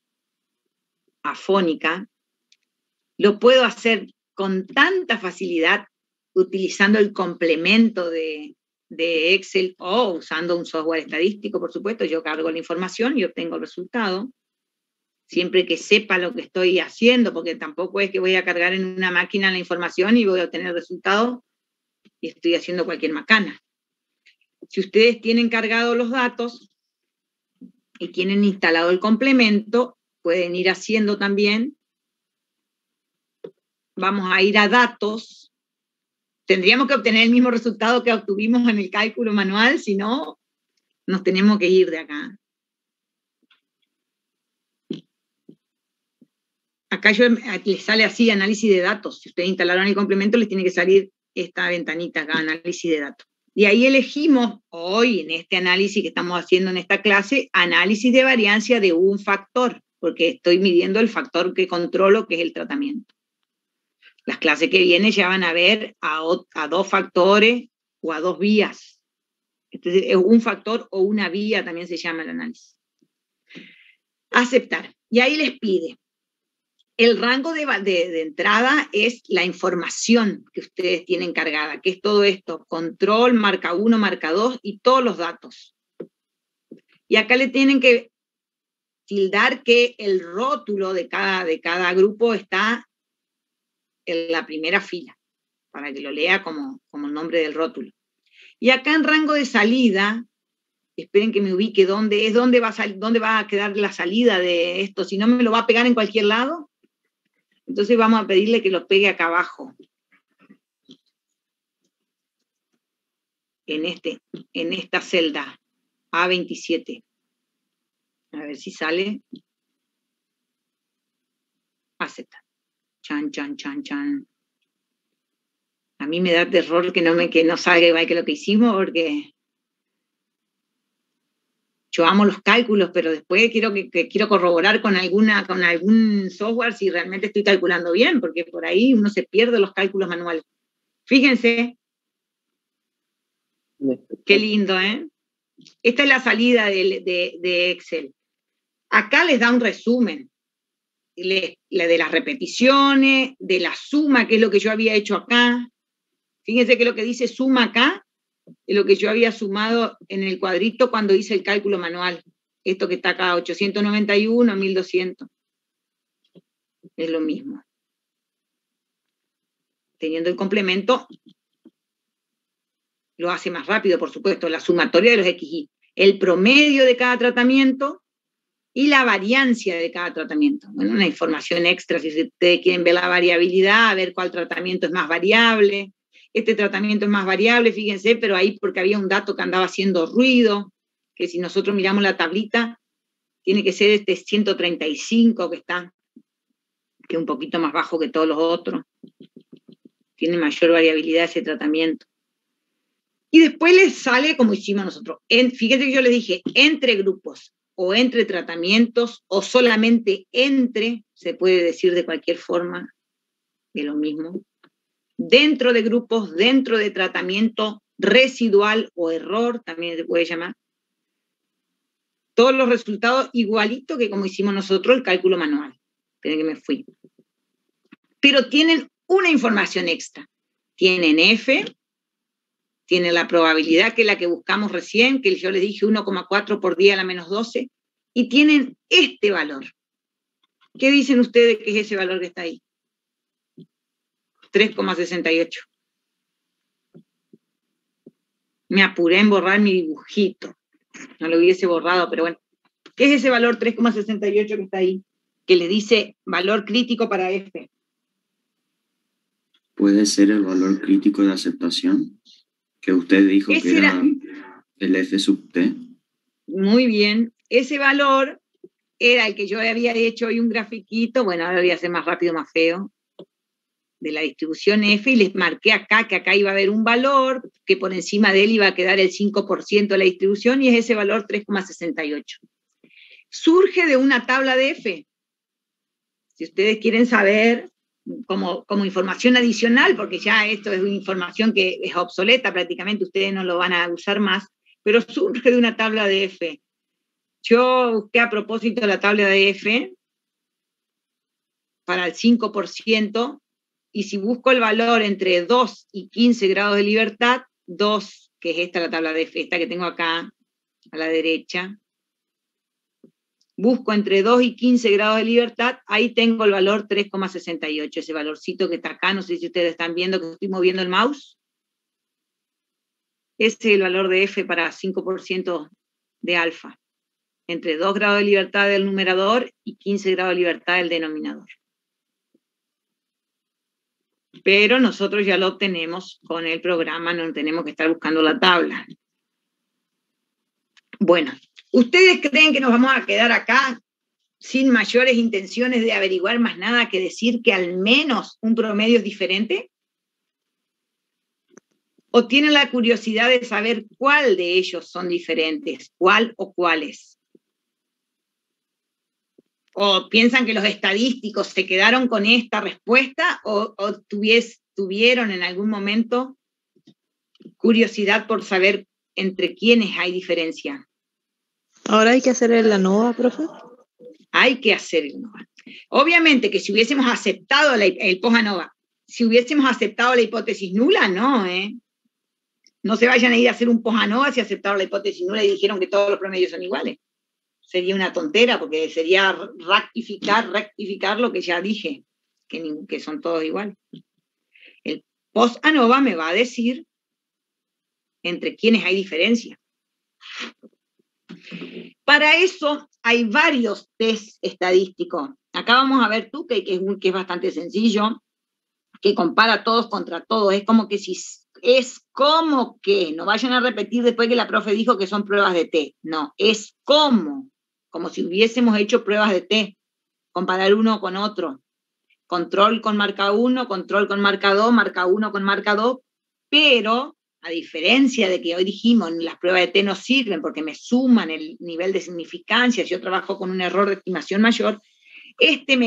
afónica, lo puedo hacer con tanta facilidad utilizando el complemento de Excel o usando un software estadístico, por supuesto. Yo cargo la información y obtengo el resultado, siempre que sepa lo que estoy haciendo, porque tampoco es que voy a cargar en una máquina la información y voy a obtener el resultado y estoy haciendo cualquier macana. Si ustedes tienen cargados los datos y tienen instalado el complemento, pueden ir haciendo también. Vamos a ir a datos. Tendríamos que obtener el mismo resultado que obtuvimos en el cálculo manual, si no, nos tenemos que ir de acá. Acá les sale así, análisis de datos. Si ustedes instalaron el complemento, les tiene que salir esta ventanita acá, análisis de datos. Y ahí elegimos hoy, en este análisis que estamos haciendo en esta clase, análisis de variancia de un factor, porque estoy midiendo el factor que controlo, que es el tratamiento. Las clases que vienen ya van a ver a dos factores o a dos vías. Entonces, es un factor o una vía, también se llama el análisis. Aceptar. Y ahí les pide. El rango de entrada es la información que ustedes tienen cargada, que es todo esto, control, marca 1, marca 2 y todos los datos. Y acá le tienen que tildar que el rótulo de cada grupo está en la primera fila, para que lo lea como el nombre del rótulo. Y acá en rango de salida, esperen que me ubique dónde va a quedar la salida de esto, si no me lo va a pegar en cualquier lado. Entonces vamos a pedirle que lo pegue acá abajo. En esta celda, A27. A ver si sale. Acepta. Chan, chan, chan, chan. A mí me da terror que no salga igual que lo que hicimos, porque yo amo los cálculos, pero después quiero corroborar con algún software si realmente estoy calculando bien, porque por ahí uno se pierde los cálculos manuales. Fíjense. Qué lindo, ¿eh? Esta es la salida de Excel. Acá les da un resumen de las repeticiones, de la suma, que es lo que yo había hecho acá. Fíjense que lo que dice suma acá es lo que yo había sumado en el cuadrito cuando hice el cálculo manual. Esto que está acá, 891, 1200. Es lo mismo. Teniendo el complemento, lo hace más rápido, por supuesto, la sumatoria de los XY. El promedio de cada tratamiento y la variancia de cada tratamiento. Bueno, una información extra, si ustedes quieren ver la variabilidad, a ver cuál tratamiento es más variable. Este tratamiento es más variable, fíjense, pero ahí porque había un dato que andaba haciendo ruido, que si nosotros miramos la tablita, tiene que ser este 135 que está, que es un poquito más bajo que todos los otros. Tiene mayor variabilidad ese tratamiento. Y después les sale como hicimos nosotros. Fíjense que yo les dije, entre grupos, o entre tratamientos, o solamente entre, se puede decir de cualquier forma, de lo mismo. Dentro de grupos, dentro de tratamiento residual o error, también se puede llamar. Todos los resultados igualito que como hicimos nosotros el cálculo manual. Esperen que me fui. Pero tienen una información extra. Tienen F, tienen la probabilidad, que es la que buscamos recién, que yo les dije 1,4 por 10 a la menos 12, y tienen este valor. ¿Qué dicen ustedes que es ese valor que está ahí? 3,68. Me apuré en borrar mi dibujito. No lo hubiese borrado, pero bueno. ¿Qué es ese valor 3,68 que está ahí? Que le dice valor crítico para F. ¿Puede ser el valor crítico de aceptación? Que usted dijo que era el F sub T. Muy bien. Ese valor era el que yo había hecho hoy un grafiquito. Bueno, ahora lo voy a hacer más rápido, más feo. De la distribución F, y les marqué acá que acá iba a haber un valor, que por encima de él iba a quedar el 5% de la distribución, y es ese valor 3,68. Surge de una tabla de F. Si ustedes quieren saber, como información adicional, porque ya esto es una información que es obsoleta prácticamente, ustedes no lo van a usar más, pero surge de una tabla de F. Yo busqué a propósito la tabla de F para el 5%, y si busco el valor entre 2 y 15 grados de libertad, 2, que es esta la tabla de F, esta que tengo acá a la derecha, busco entre 2 y 15 grados de libertad, ahí tengo el valor 3,68, ese valorcito que está acá, no sé si ustedes están viendo que estoy moviendo el mouse. Ese es el valor de F para 5% de alfa, entre 2 grados de libertad del numerador y 15 grados de libertad del denominador. Pero nosotros ya lo obtenemos con el programa, no tenemos que estar buscando la tabla. Bueno, ¿ustedes creen que nos vamos a quedar acá sin mayores intenciones de averiguar más nada que decir que al menos un promedio es diferente? ¿O tienen la curiosidad de saber cuál de ellos son diferentes? ¿Cuál o cuáles? ¿O piensan que los estadísticos se quedaron con esta respuesta o tuvieron en algún momento curiosidad por saber entre quiénes hay diferencia? Ahora hay que hacer el ANOVA, profe. Hay que hacer el ANOVA. Obviamente que si hubiésemos aceptado el post-ANOVA, si hubiésemos aceptado la hipótesis nula, no, No se vayan a ir a hacer un post-ANOVA si aceptaron la hipótesis nula y dijeron que todos los promedios son iguales. Sería una tontera, porque sería rectificar lo que ya dije, que son todos iguales. El post-ANOVA me va a decir entre quiénes hay diferencia. Para eso hay varios test estadísticos. Acá vamos a ver Tukey, que es bastante sencillo, que compara todos contra todos. Es como que, no vayan a repetir después que la profe dijo que son pruebas de T. No, es como si hubiésemos hecho pruebas de T. Comparar uno con otro. Control con marca 1, control con marca 2, marca 1 con marca 2, pero a diferencia de que hoy dijimos, las pruebas de T no sirven porque me suman el nivel de significancia, si yo trabajo con un error de estimación mayor, este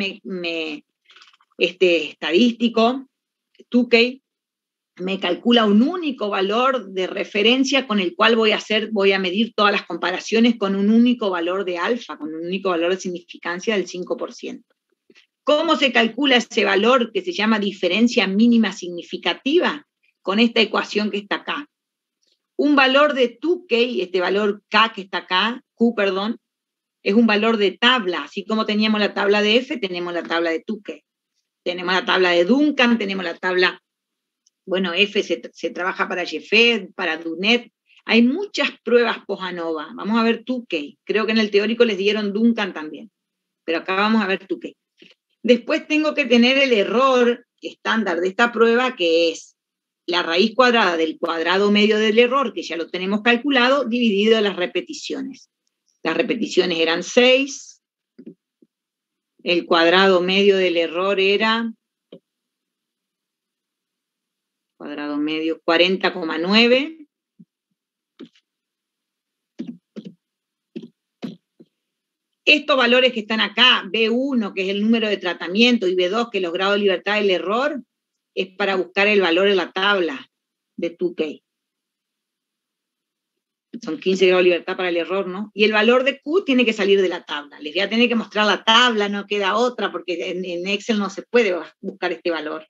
estadístico, Tukey, me calcula un único valor de referencia con el cual voy a medir todas las comparaciones con un único valor de alfa, con un único valor de significancia del 5%. ¿Cómo se calcula ese valor que se llama diferencia mínima significativa? Con esta ecuación que está acá. Un valor de Tukey, este valor K que está acá, Q, perdón, es un valor de tabla. Así como teníamos la tabla de F, tenemos la tabla de Tukey. Tenemos la tabla de Duncan, tenemos la tabla, bueno, F se trabaja para Jeffet, para Dunet. Hay muchas pruebas post-ANOVA. Vamos a ver Tukey. Creo que en el teórico les dieron Duncan también. Pero acá vamos a ver Tukey. Después tengo que tener el error estándar de esta prueba, que es la raíz cuadrada del cuadrado medio del error, que ya lo tenemos calculado, dividido en las repeticiones. Las repeticiones eran 6, el cuadrado medio del error era cuadrado medio 40,9. Estos valores que están acá, B1, que es el número de tratamiento, y B2, que es los grados de libertad del error, es para buscar el valor en la tabla de Tukey. Son 15 grados de libertad para el error, ¿no? Y el valor de Q tiene que salir de la tabla. Les voy a tener que mostrar la tabla, no queda otra, porque en Excel no se puede buscar este valor.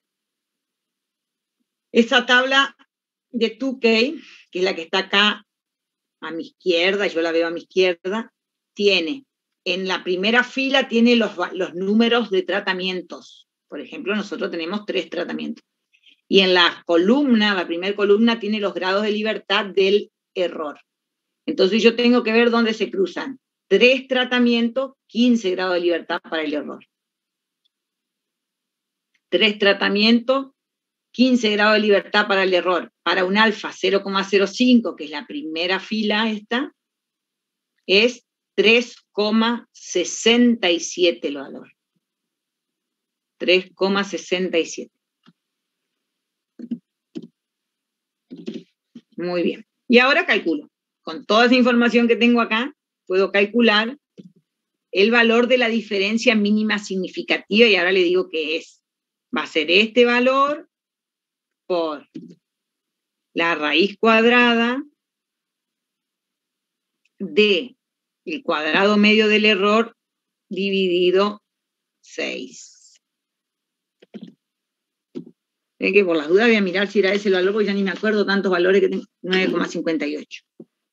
Esa tabla de Tukey, que es la que está acá a mi izquierda, yo la veo a mi izquierda, tiene, en la primera fila tiene los números de tratamientos. Por ejemplo, nosotros tenemos 3 tratamientos. Y en la columna, la primera columna, tiene los grados de libertad del error. Entonces yo tengo que ver dónde se cruzan. 3 tratamientos, 15 grados de libertad para el error. 3 tratamientos, 15 grados de libertad para el error. Para un alfa 0,05, que es la primera fila esta, es 3,67 el valor. 3,67. Muy bien. Y ahora calculo. Con toda esa información que tengo acá, puedo calcular el valor de la diferencia mínima significativa, y ahora le digo que es. Va a ser este valor por la raíz cuadrada de el cuadrado medio del error dividido 6. Es que por las dudas voy a mirar si era ese el valor, porque ya ni me acuerdo tantos valores que tengo. 9,58.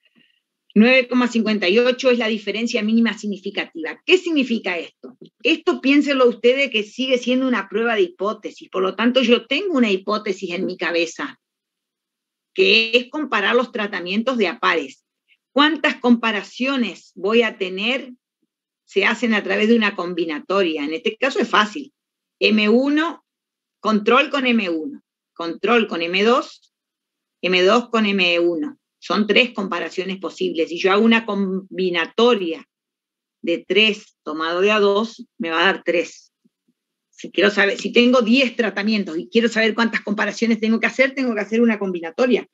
9,58 es la diferencia mínima significativa. ¿Qué significa esto? Esto piénsenlo ustedes que sigue siendo una prueba de hipótesis, por lo tanto yo tengo una hipótesis en mi cabeza, que es comparar los tratamientos de a pares. ¿Cuántas comparaciones voy a tener? Se hacen a través de una combinatoria. En este caso es fácil. M1, control con M1, control con M2, M2 con M1. Son 3 comparaciones posibles. Si yo hago una combinatoria de 3 tomado de A2, me va a dar 3. Si quiero saber, si tengo 10 tratamientos y quiero saber cuántas comparaciones tengo que hacer una combinatoria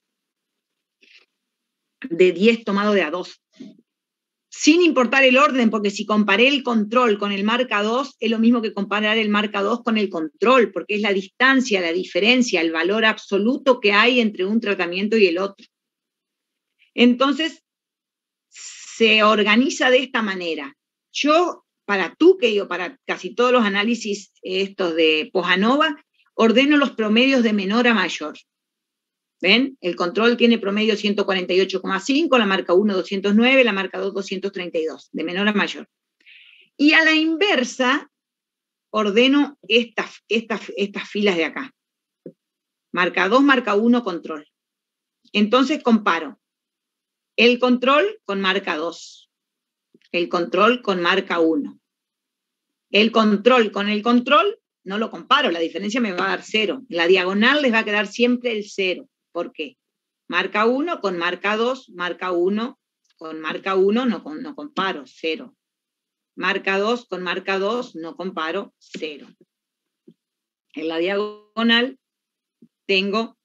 de 10 tomado de A2. Sin importar el orden, porque si comparé el control con el marca 2, es lo mismo que comparar el marca 2 con el control, porque es la distancia, la diferencia, el valor absoluto que hay entre un tratamiento y el otro. Entonces, se organiza de esta manera. Yo, para casi todos los análisis estos de Pojanova, ordeno los promedios de menor a mayor. ¿Ven? El control tiene promedio 148,5, la marca 1 209, la marca 2 232, de menor a mayor. Y a la inversa, ordeno estas filas de acá. Marca 2, marca 1, control. Entonces comparo el control con marca 2, el control con marca 1. El control con el control no lo comparo, la diferencia me va a dar 0. En la diagonal les va a quedar siempre el 0. ¿Por qué? Marca 1 con marca 2, marca 1 con marca 1 no comparo, 0. Marca 2 con marca 2 no comparo, 0. En la diagonal tengo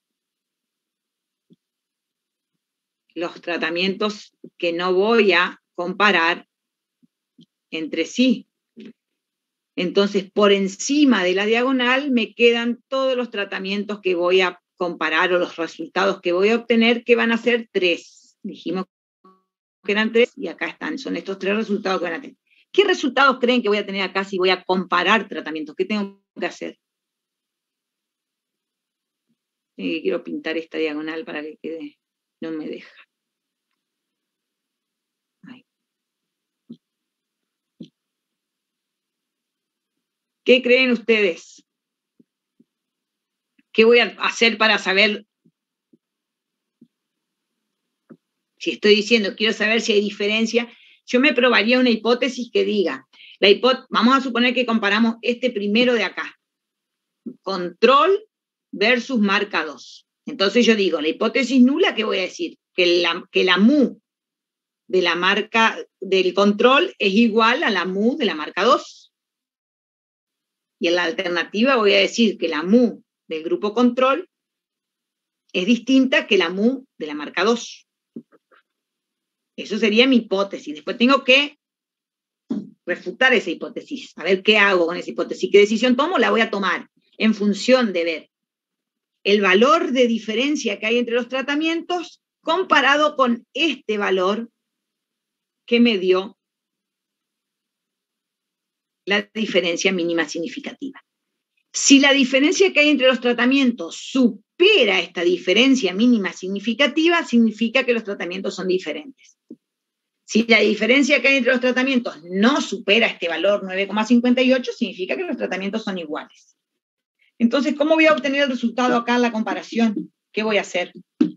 los tratamientos que no voy a comparar entre sí. Entonces, por encima de la diagonal me quedan todos los tratamientos que voy a comparar o los resultados que voy a obtener, que van a ser 3. Dijimos que eran 3 y acá están. Son estos 3 resultados que van a tener. ¿Qué resultados creen que voy a tener acá si voy a comparar tratamientos? ¿Qué tengo que hacer? Quiero pintar esta diagonal para que quede. No me deja. Ahí. ¿Qué creen ustedes? ¿Qué voy a hacer para saber si estoy diciendo, quiero saber si hay diferencia? Yo me probaría una hipótesis que diga, vamos a suponer que comparamos este primero de acá, control versus marca 2. Entonces yo digo, la hipótesis nula, ¿qué voy a decir? Que la mu de la marca del control es igual a la mu de la marca 2. Y en la alternativa voy a decir que la mu del grupo control es distinta que la mu de la marca 2. Eso sería mi hipótesis. Después tengo que refutar esa hipótesis, a ver qué hago con esa hipótesis, qué decisión tomo, la voy a tomar en función de ver el valor de diferencia que hay entre los tratamientos comparado con este valor que me dio la diferencia mínima significativa. Si la diferencia que hay entre los tratamientos supera esta diferencia mínima significativa, significa que los tratamientos son diferentes. Si la diferencia que hay entre los tratamientos no supera este valor 9,58, significa que los tratamientos son iguales. Entonces, ¿cómo voy a obtener el resultado acá en la comparación? ¿Qué voy a hacer?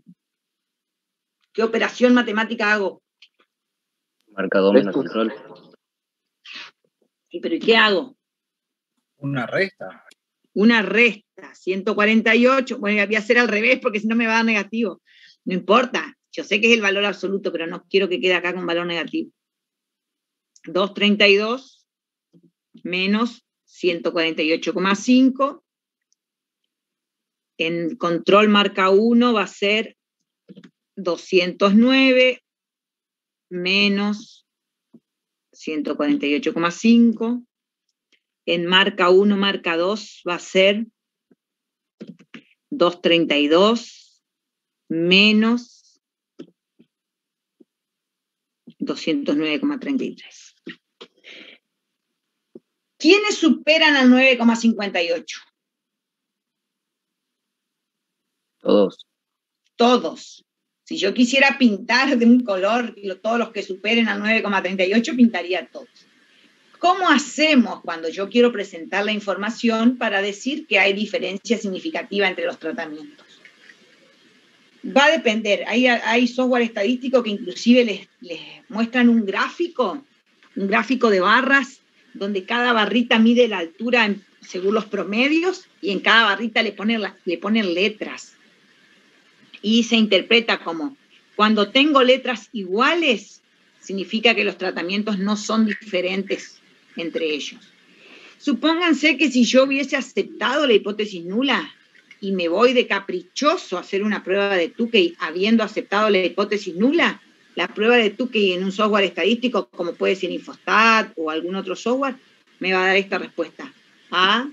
¿Qué operación matemática hago? Marca 2 menos control. Sí, pero ¿y qué hago? Una resta. Una resta, 148, bueno, voy a hacer al revés porque si no me va a dar negativo. No importa, yo sé que es el valor absoluto, pero no quiero que quede acá con valor negativo. 232 menos 148,5. En control marca 1 va a ser 209 menos 148,5. En marca 1, marca 2 va a ser 232 menos 209,33. ¿Quiénes superan al 9,58? Todos. Todos. Si yo quisiera pintar de un color todos los que superen al 9,38, pintaría todos. ¿Cómo hacemos cuando yo quiero presentar la información para decir que hay diferencia significativa entre los tratamientos? Va a depender. Hay software estadístico que inclusive les muestran un gráfico de barras, donde cada barrita mide la altura según los promedios, y en cada barrita le ponen letras. Y se interpreta como, cuando tengo letras iguales, significa que los tratamientos no son diferentes entre ellos. Supónganse que si yo hubiese aceptado la hipótesis nula y me voy de caprichoso a hacer una prueba de Tukey habiendo aceptado la hipótesis nula, la prueba de Tukey en un software estadístico, como puede ser Infostat o algún otro software, me va a dar esta respuesta. A.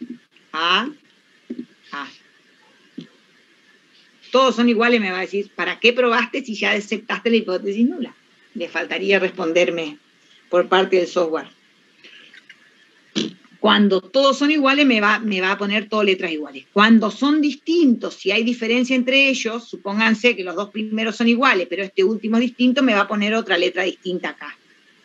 Todos son iguales, me va a decir, ¿para qué probaste si ya aceptaste la hipótesis nula? Le faltaría responderme por parte del software. Cuando todos son iguales, me va a poner todas letras iguales. Cuando son distintos, si hay diferencia entre ellos, supónganse que los dos primeros son iguales, pero este último es distinto, me va a poner otra letra distinta acá.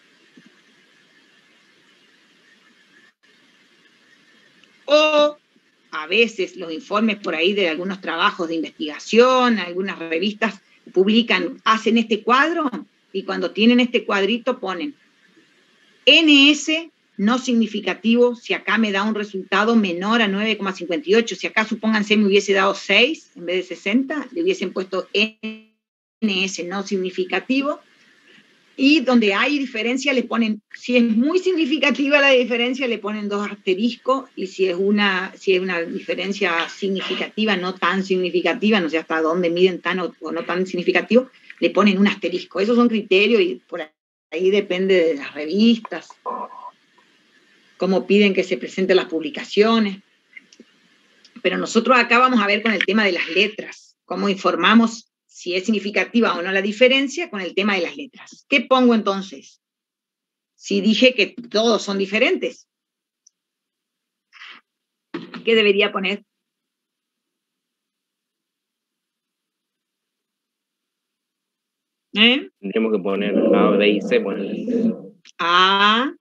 O a veces los informes por ahí de algunos trabajos de investigación, algunas revistas hacen este cuadro, y cuando tienen este cuadrito ponen NS no significativo si acá me da un resultado menor a 9,58. Si acá supónganse me hubiese dado 6 en vez de 60, le hubiesen puesto NS no significativo. Y donde hay diferencia le ponen, si es muy significativa la diferencia, le ponen 2 asteriscos, y si es una diferencia significativa, no tan significativa, no sé hasta dónde miden tan o no tan significativo, le ponen un asterisco. Esos son criterios y por ahí depende de las revistas, cómo piden que se presenten las publicaciones. Pero nosotros acá vamos a ver con el tema de las letras, cómo informamos si es significativa o no la diferencia con el tema de las letras. ¿Qué pongo entonces? Si dije que todos son diferentes, ¿qué debería poner? Tendríamos que poner A, B y C. Ponerle. A,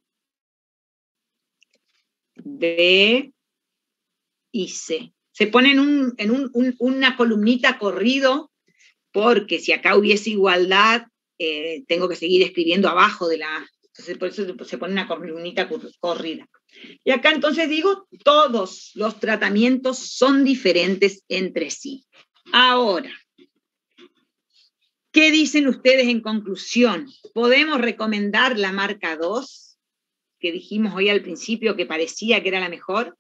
B y C. Se pone en una columnita corrido, porque si acá hubiese igualdad, tengo que seguir escribiendo abajo de la... Entonces, por eso se pone una columnita corrida. Y acá entonces digo, todos los tratamientos son diferentes entre sí. Ahora, ¿qué dicen ustedes en conclusión? ¿Podemos recomendar la marca 2, que dijimos hoy al principio que parecía que era la mejor?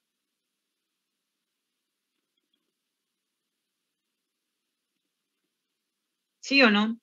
¿Sí o no?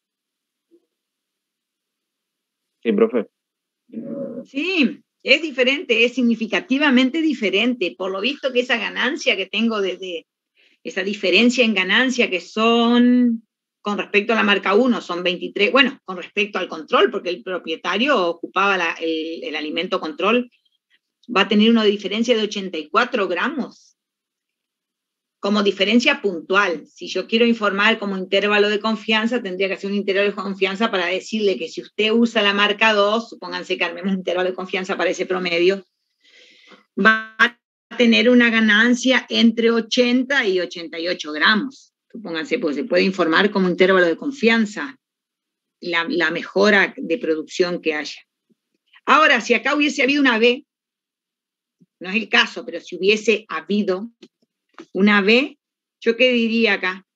Sí, profe. Sí, es diferente, es significativamente diferente. Por lo visto que esa ganancia que tengo esa diferencia en ganancia que son, con respecto a la marca 1, son 23, bueno, con respecto al control, porque el propietario ocupaba el alimento control, va a tener una diferencia de 84 gramos. Como diferencia puntual. Si yo quiero informar como intervalo de confianza, tendría que hacer un intervalo de confianza para decirle que si usted usa la marca 2, supónganse que armemos un intervalo de confianza para ese promedio, va a tener una ganancia entre 80 y 88 gramos. Supónganse, pues se puede informar como intervalo de confianza la mejora de producción que haya. Ahora, si acá hubiese habido una B, no es el caso, pero si hubiese habido una B, ¿yo qué diría acá?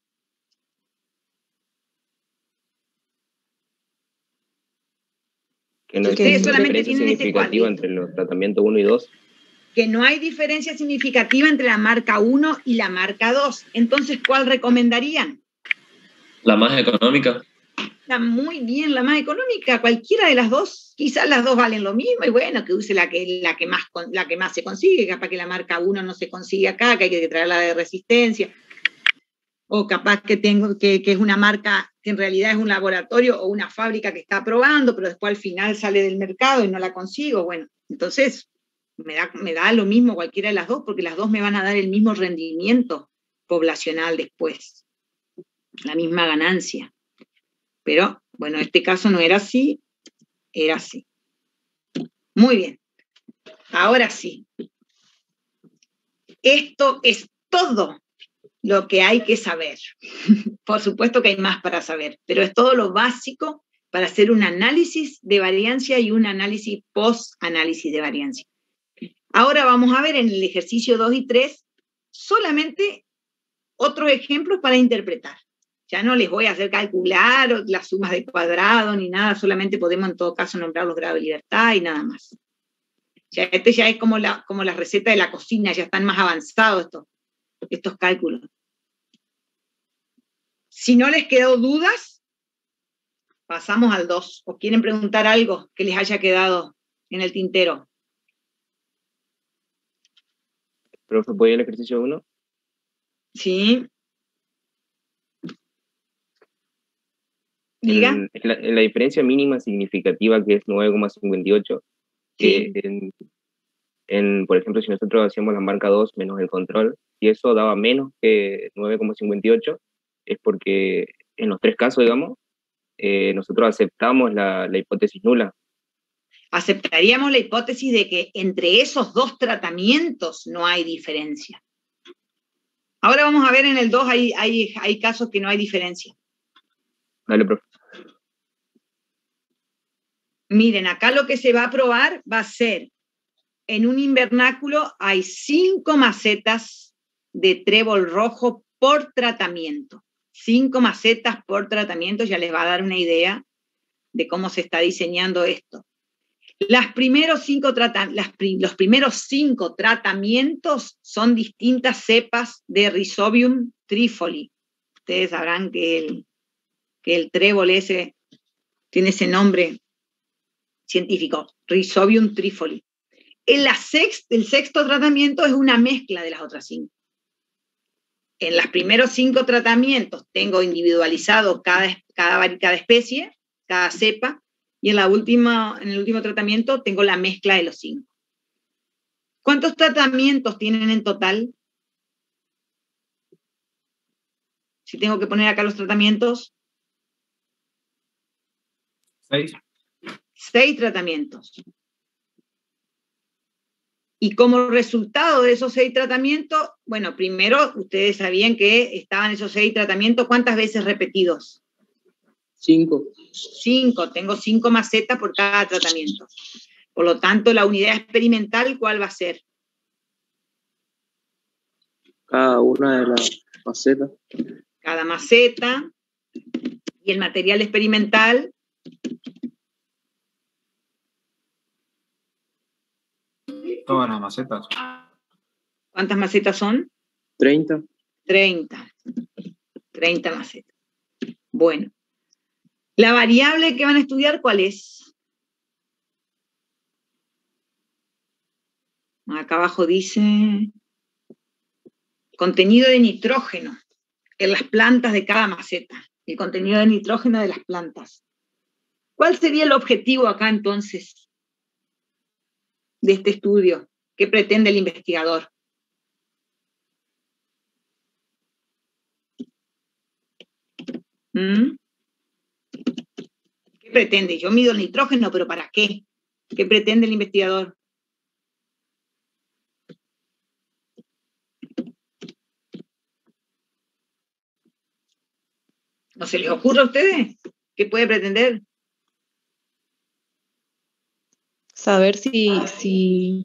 Que no hay diferencia significativa entre los tratamientos 1 y 2. Que no hay diferencia significativa entre la marca 1 y la marca 2. Entonces, ¿cuál recomendarían? La más económica. Está muy bien, la más económica. Cualquiera de las dos, quizás las dos valen lo mismo, y bueno, que use la que más se consigue, capaz que la marca 1 no se consigue acá, que hay que traerla de resistencia, o capaz que es una marca que en realidad es un laboratorio o una fábrica que está probando, pero después al final sale del mercado y no la consigo. Bueno, entonces me da lo mismo cualquiera de las dos, porque las dos me van a dar el mismo rendimiento poblacional después, la misma ganancia. Pero, bueno, este caso no era así, era así. Muy bien. Ahora sí. Esto es todo lo que hay que saber. Por supuesto que hay más para saber, pero es todo lo básico para hacer un análisis de variancia y un análisis post-análisis de variancia. Ahora vamos a ver en el ejercicio 2 y 3 solamente otros ejemplos para interpretar. Ya no les voy a hacer calcular las sumas de cuadrado ni nada, solamente podemos en todo caso nombrar los grados de libertad y nada más. Ya este ya es como la receta de la cocina, ya están más avanzados estos cálculos. Si no les quedó dudas, pasamos al 2. ¿O quieren preguntar algo que les haya quedado en el tintero? Profe, ¿puede ir al ejercicio 1? Sí. Diga. En la diferencia mínima significativa, que es 9,58, Sí. Por ejemplo, si nosotros hacíamos la marca 2 menos el control, y eso daba menos que 9,58, es porque en los tres casos, digamos, nosotros aceptamos la hipótesis nula. Aceptaríamos la hipótesis de que entre esos dos tratamientos no hay diferencia. Ahora vamos a ver en el 2, hay casos que no hay diferencia. Dale, profe. Miren, acá lo que se va a probar va a ser, en un invernáculo hay 5 macetas de trébol rojo por tratamiento. 5 macetas por tratamiento, ya les va a dar una idea de cómo se está diseñando esto. Los primeros 5 tratamientos son distintas cepas de Rhizobium trifoli. Ustedes sabrán que el trébol ese tiene ese nombre científico, Rhizobium trifoli. El sexto tratamiento es una mezcla de las otras 5. En los primeros 5 tratamientos tengo individualizado cada especie, cada cepa, y en el último tratamiento tengo la mezcla de los 5. ¿Cuántos tratamientos tienen en total? Si tengo que poner acá los tratamientos. 6. 6 tratamientos. Y como resultado de esos 6 tratamientos, bueno, primero, ustedes sabían que estaban esos 6 tratamientos, ¿cuántas veces repetidos? 5. 5, tengo 5 macetas por cada tratamiento. Por lo tanto, la unidad experimental, ¿cuál va a ser? Cada una de las macetas. Cada maceta. Y el material experimental. Todas las macetas. ¿Cuántas macetas son? 30. 30 macetas. Bueno. La variable que van a estudiar, ¿cuál es? Acá abajo dice contenido de nitrógeno en las plantas de cada maceta. El contenido de nitrógeno de las plantas. ¿Cuál sería el objetivo acá entonces de este estudio? ¿Qué pretende el investigador? ¿Qué pretende? Yo mido el nitrógeno, pero ¿para qué? ¿Qué pretende el investigador? ¿No se les ocurre a ustedes? ¿Qué puede pretender? Saber si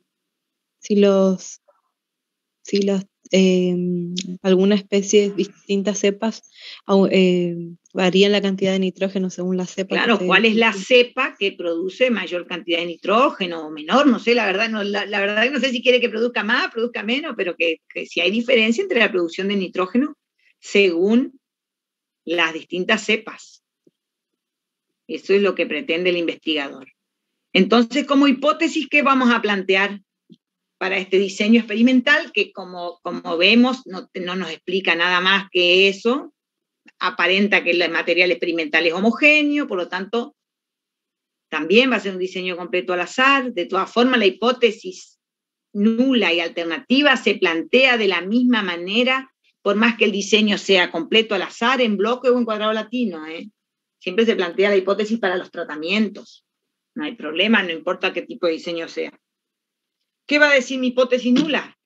alguna especie, distintas cepas, varían la cantidad de nitrógeno según la cepa. Claro, ¿cuál es la cepa que produce mayor cantidad de nitrógeno o menor? No sé, la verdad que no sé si quiere que produzca más, produzca menos, pero que si hay diferencia entre la producción de nitrógeno según las distintas cepas. Eso es lo que pretende el investigador. Entonces, como hipótesis, ¿qué vamos a plantear para este diseño experimental? Que como vemos, no nos explica nada más que eso. aparenta que el material experimental es homogéneo, por lo tanto, también va a ser un diseño completo al azar. De todas formas, la hipótesis nula y alternativa se plantea de la misma manera, por más que el diseño sea completo al azar, en bloque o en cuadrado latino. Siempre se plantea la hipótesis para los tratamientos. No hay problema, no importa qué tipo de diseño sea. ¿Qué va a decir mi hipótesis nula?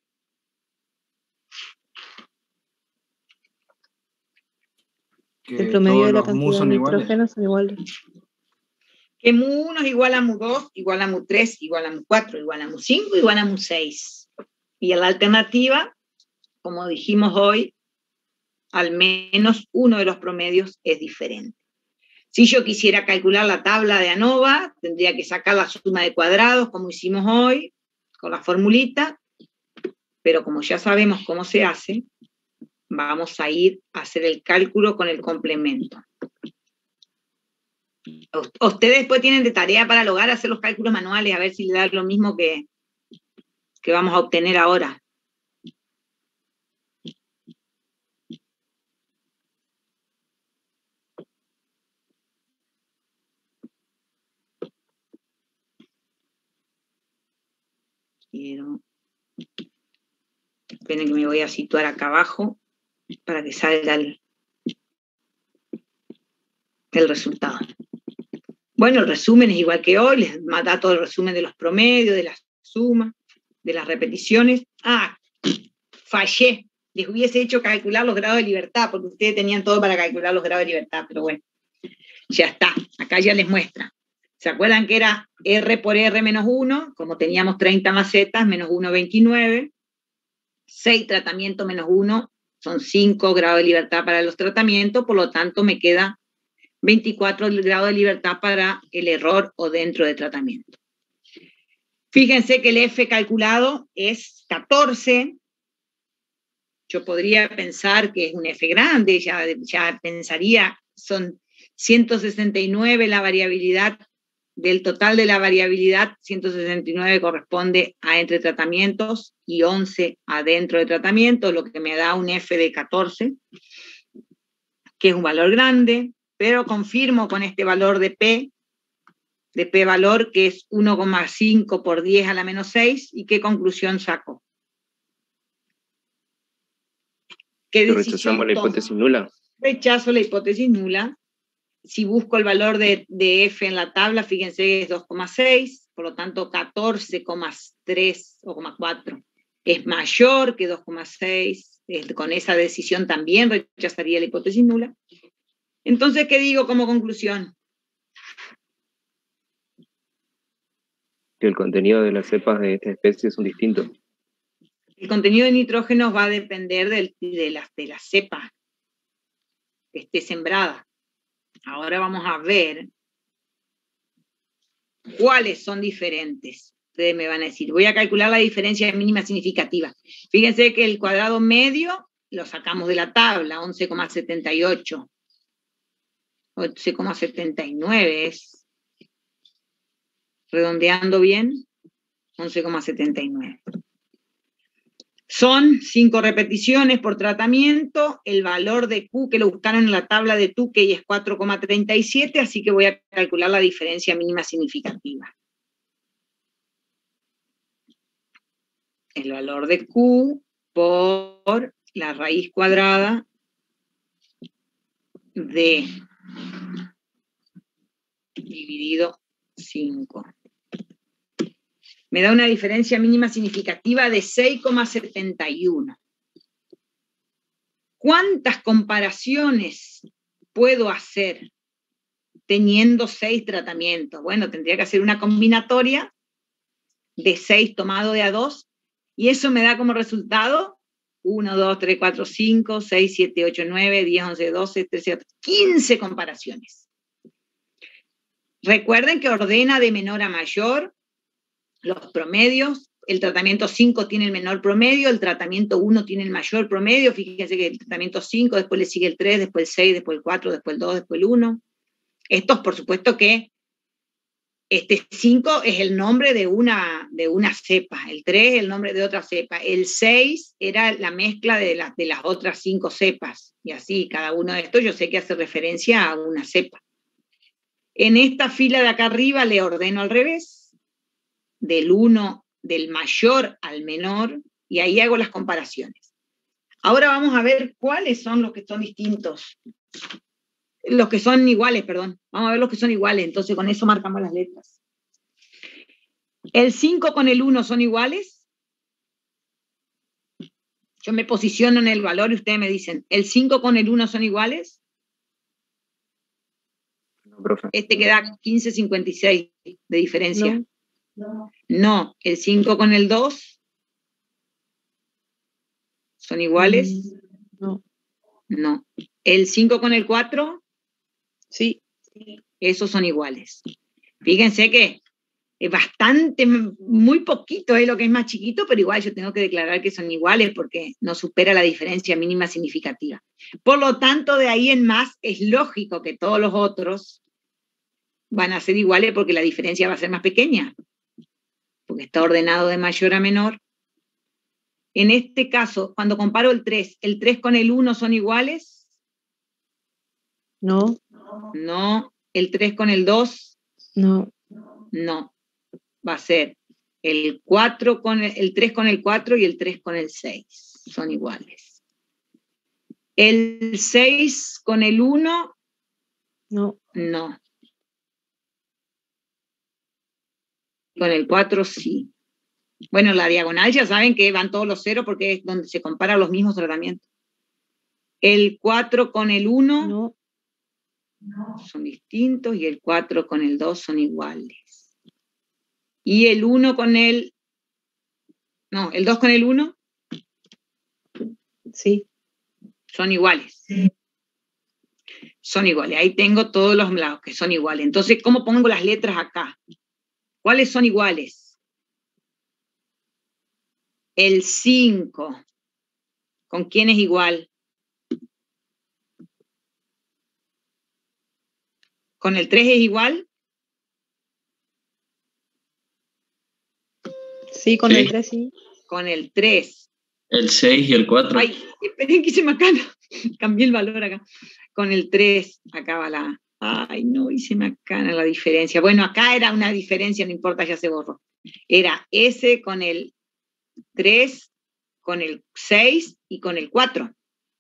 El promedio de la cantidad de nitrógeno son iguales. Que mu1 es igual a mu2, igual a mu3, igual a mu4, igual a mu5, igual a mu6. Y en la alternativa, como dijimos hoy, al menos uno de los promedios es diferente. Si yo quisiera calcular la tabla de ANOVA, tendría que sacar la suma de cuadrados, como hicimos hoy, con la formulita, pero como ya sabemos cómo se hace, vamos a ir a hacer el cálculo con el complemento. Ustedes después tienen de tarea para lograr hacer los cálculos manuales, a ver si le da lo mismo que vamos a obtener ahora. Esperen que me voy a situar acá abajo para que salga el resultado. Bueno, el resumen es igual que hoy, les da todo el resumen de los promedios, de las sumas, de las repeticiones. Fallé, les hubiese hecho calcular los grados de libertad, porque ustedes tenían todo para calcular los grados de libertad, pero bueno, ya está, acá ya les muestra. ¿Se acuerdan que era R por R menos 1? Como teníamos 30 macetas, menos 1, 29. 6 tratamientos menos 1 son 5 grados de libertad para los tratamientos, por lo tanto me queda 24 grados de libertad para el error o dentro de tratamiento. Fíjense que el F calculado es 14. Yo podría pensar que es un F grande, ya pensaría, son 169 la variabilidad. Del total de la variabilidad, 169 corresponde a entre tratamientos y 11 adentro de tratamiento, lo que me da un F de 14, que es un valor grande, pero confirmo con este valor de P valor, que es 1,5 por 10 a la menos 6, ¿y qué conclusión saco? ¿Qué decisión rechazamos la hipótesis nula? Rechazo la hipótesis nula. Si busco el valor de F en la tabla, fíjense que es 2,6, por lo tanto 14,3 o 0,4 es mayor que 2,6. Con esa decisión también rechazaría la hipótesis nula. Entonces, ¿qué digo como conclusión? Que el contenido de las cepas de esta especie son distintos. El contenido de nitrógeno va a depender de la cepa que esté sembrada. Ahora vamos a ver cuáles son diferentes. Ustedes me van a decir, voy a calcular la diferencia mínima significativa. Fíjense que el cuadrado medio lo sacamos de la tabla, 11,78. 11,79 es, redondeando bien, 11,79. Son 5 repeticiones por tratamiento, el valor de Q que lo buscaron en la tabla de Tukey es 4,37, así que voy a calcular la diferencia mínima significativa. El valor de Q por la raíz cuadrada de dividido 5. Me da una diferencia mínima significativa de 6,71. ¿Cuántas comparaciones puedo hacer teniendo 6 tratamientos? Bueno, tendría que hacer una combinatoria de 6 tomado de a 2, y eso me da como resultado 1, 2, 3, 4, 5, 6, 7, 8, 9, 10, 11, 12, 13, 15 comparaciones. Recuerden que ordena de menor a mayor los promedios. El tratamiento 5 tiene el menor promedio, el tratamiento 1 tiene el mayor promedio. Fíjense que el tratamiento 5, después le sigue el 3, después el 6, después el 4, después el 2, después el 1. Estos, por supuesto, que Este 5 es el nombre de una cepa, el 3 es el nombre de otra cepa, el 6 era la mezcla de las otras 5 cepas, y así, cada uno de estos yo sé que hace referencia a una cepa. En esta fila de acá arriba le ordeno al revés, del mayor al menor, y ahí hago las comparaciones. Ahora vamos a ver cuáles son los que son distintos. Los que son iguales, perdón. Vamos a ver los que son iguales, entonces con eso marcamos las letras. ¿El 5 con el 1 son iguales? Yo me posiciono en el valor y ustedes me dicen, ¿el 5 con el 1 son iguales? No, profe. Este queda 15,56 de diferencia. No, ¿el 5 con el 2 son iguales? No. No. ¿El 5 con el 4? Sí. Esos son iguales. Fíjense que es bastante, muy poquito es lo que es más chiquito, pero igual yo tengo que declarar que son iguales porque no supera la diferencia mínima significativa. Por lo tanto, de ahí en más es lógico que todos los otros van a ser iguales porque la diferencia va a ser más pequeña, porque está ordenado de mayor a menor. En este caso, cuando comparo el 3 con el 1 son iguales. No. No. ¿El 3 con el 2? No. No. Va a ser el 3 con el 4 y el 3 con el 6. Son iguales. ¿El 6 con el 1? No. No. Con el 4 sí. Bueno, la diagonal ya saben que van todos los ceros porque es donde se comparan los mismos tratamientos. ¿El 4 con el 1? No. Son distintos, y el 4 con el 2 son iguales. ¿Y el 1 con el... No, el 2 con el 1? Sí. Son iguales. Son iguales. Ahí tengo todos los lados que son iguales. Entonces, ¿cómo pongo las letras acá? ¿Cuáles son iguales? El 5. ¿Con quién es igual? ¿Con el 3 es igual? Sí, con el 3 sí. Con el 3. El 6 y el 4. Ay, esperen que se me acana. Cambié el valor acá. Con el 3, acá va la... Ay, no, y se me acana la diferencia. Bueno, acá era una diferencia, no importa, ya se borró. Era ese con el 3, con el 6 y con el 4.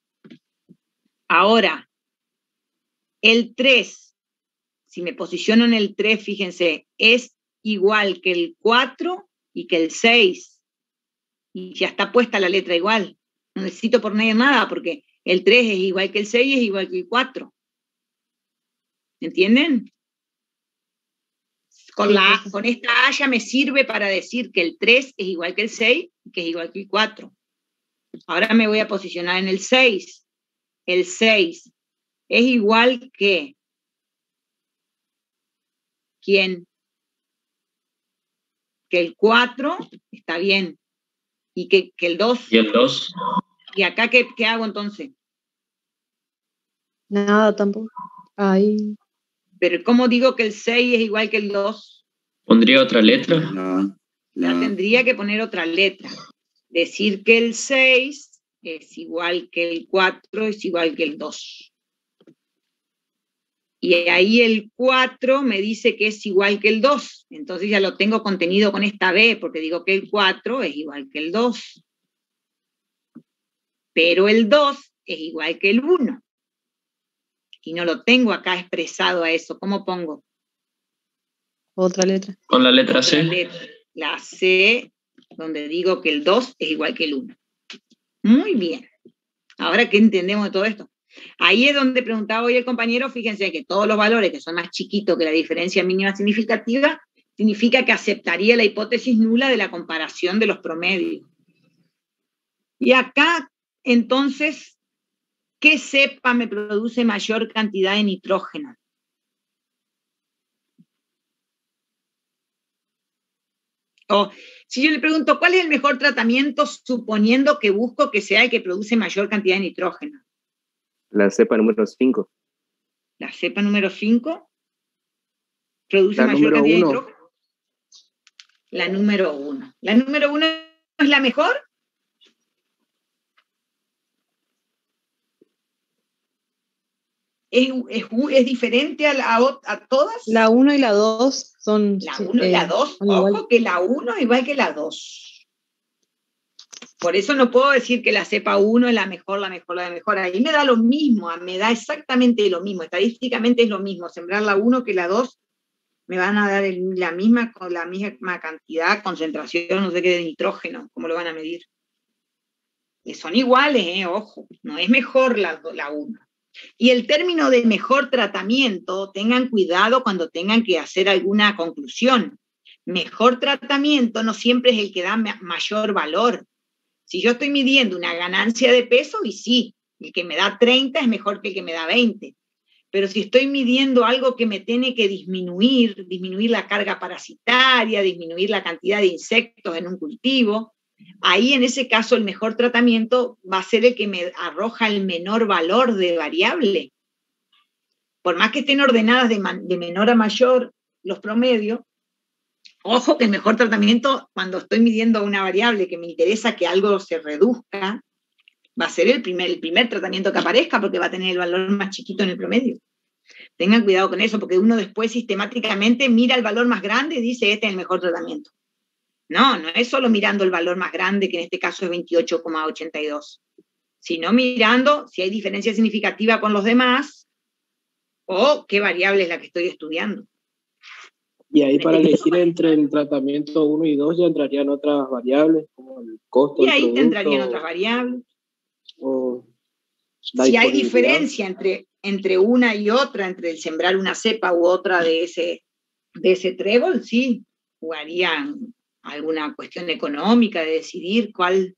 Ahora, el 3, si me posiciono en el 3, fíjense, es igual que el 4 y que el 6. Y ya está puesta la letra igual. No necesito poner nada porque el 3 es igual que el 6 y es igual que el 4. ¿Entienden? Con esta A ya me sirve para decir que el 3 es igual que el 6 y que es igual que el 4. Ahora me voy a posicionar en el 6. El 6 es igual que... ¿Quién? Que el 4, está bien. Y que el 2. ¿Y el 2? ¿Y acá qué hago entonces? Nada tampoco. Ahí. Pero ¿cómo digo que el 6 es igual que el 2? ¿Pondría otra letra? Ya tendría que poner otra letra. Decir que el 6 es igual que el 4 es igual que el 2. Y ahí el 4 me dice que es igual que el 2. Entonces ya lo tengo contenido con esta B, porque digo que el 4 es igual que el 2. Pero el 2 es igual que el 1. Y no lo tengo acá expresado a eso. ¿Cómo pongo? Otra letra. Con la letra C. La C, donde digo que el 2 es igual que el 1. Muy bien. Ahora, ¿qué entendemos de todo esto? Ahí es donde preguntaba hoy el compañero, fíjense que todos los valores que son más chiquitos que la diferencia mínima significativa, significa que aceptaría la hipótesis nula de la comparación de los promedios. Y acá, entonces, ¿qué cepa me produce mayor cantidad de nitrógeno? O si yo le pregunto, ¿cuál es el mejor tratamiento suponiendo que busco que sea el que produce mayor cantidad de nitrógeno? La cepa número 5. ¿La cepa número 5? produce La mayor número cantidad de 1. nitrógeno. La número 1. ¿La número 1 es la mejor? ¿Es diferente a todas? La 1 y la 2 son... La 1 y la 2, son ojo igual. que la 1 es igual que la 2. Por eso no puedo decir que la cepa 1 es la mejor. Ahí me da lo mismo, me da exactamente lo mismo. Estadísticamente es lo mismo. Sembrar la 1 que la 2 me van a dar la misma cantidad, concentración, no sé qué, de nitrógeno. ¿Cómo lo van a medir? Son iguales, ojo. No es mejor la 1. Y el término de mejor tratamiento, tengan cuidado cuando tengan que hacer alguna conclusión. Mejor tratamiento no siempre es el que da mayor valor. Si yo estoy midiendo una ganancia de peso, y sí, el que me da 30 es mejor que el que me da 20. Pero si estoy midiendo algo que me tiene que disminuir la carga parasitaria, disminuir la cantidad de insectos en un cultivo, ahí en ese caso el mejor tratamiento va a ser el que me arroja el menor valor de variable. Por más que estén ordenadas de menor a mayor los promedios, ojo que el mejor tratamiento cuando estoy midiendo una variable que me interesa que algo se reduzca, va a ser el primer tratamiento que aparezca porque va a tener el valor más chiquito en el promedio. Tengan cuidado con eso porque uno después sistemáticamente mira el valor más grande y dice este es el mejor tratamiento. No es solo mirando el valor más grande, que en este caso es 28,82, sino mirando si hay diferencia significativa con los demás o qué variable es la que estoy estudiando. Y ahí para elegir entre el tratamiento 1 y 2 ya entrarían otras variables, como el costo Y del ahí producto. entrarían otras variables. O la Si hay disponibilidad. diferencia entre una y otra, entre el sembrar una cepa u otra de ese trébol, sí, jugarían alguna cuestión económica de decidir cuál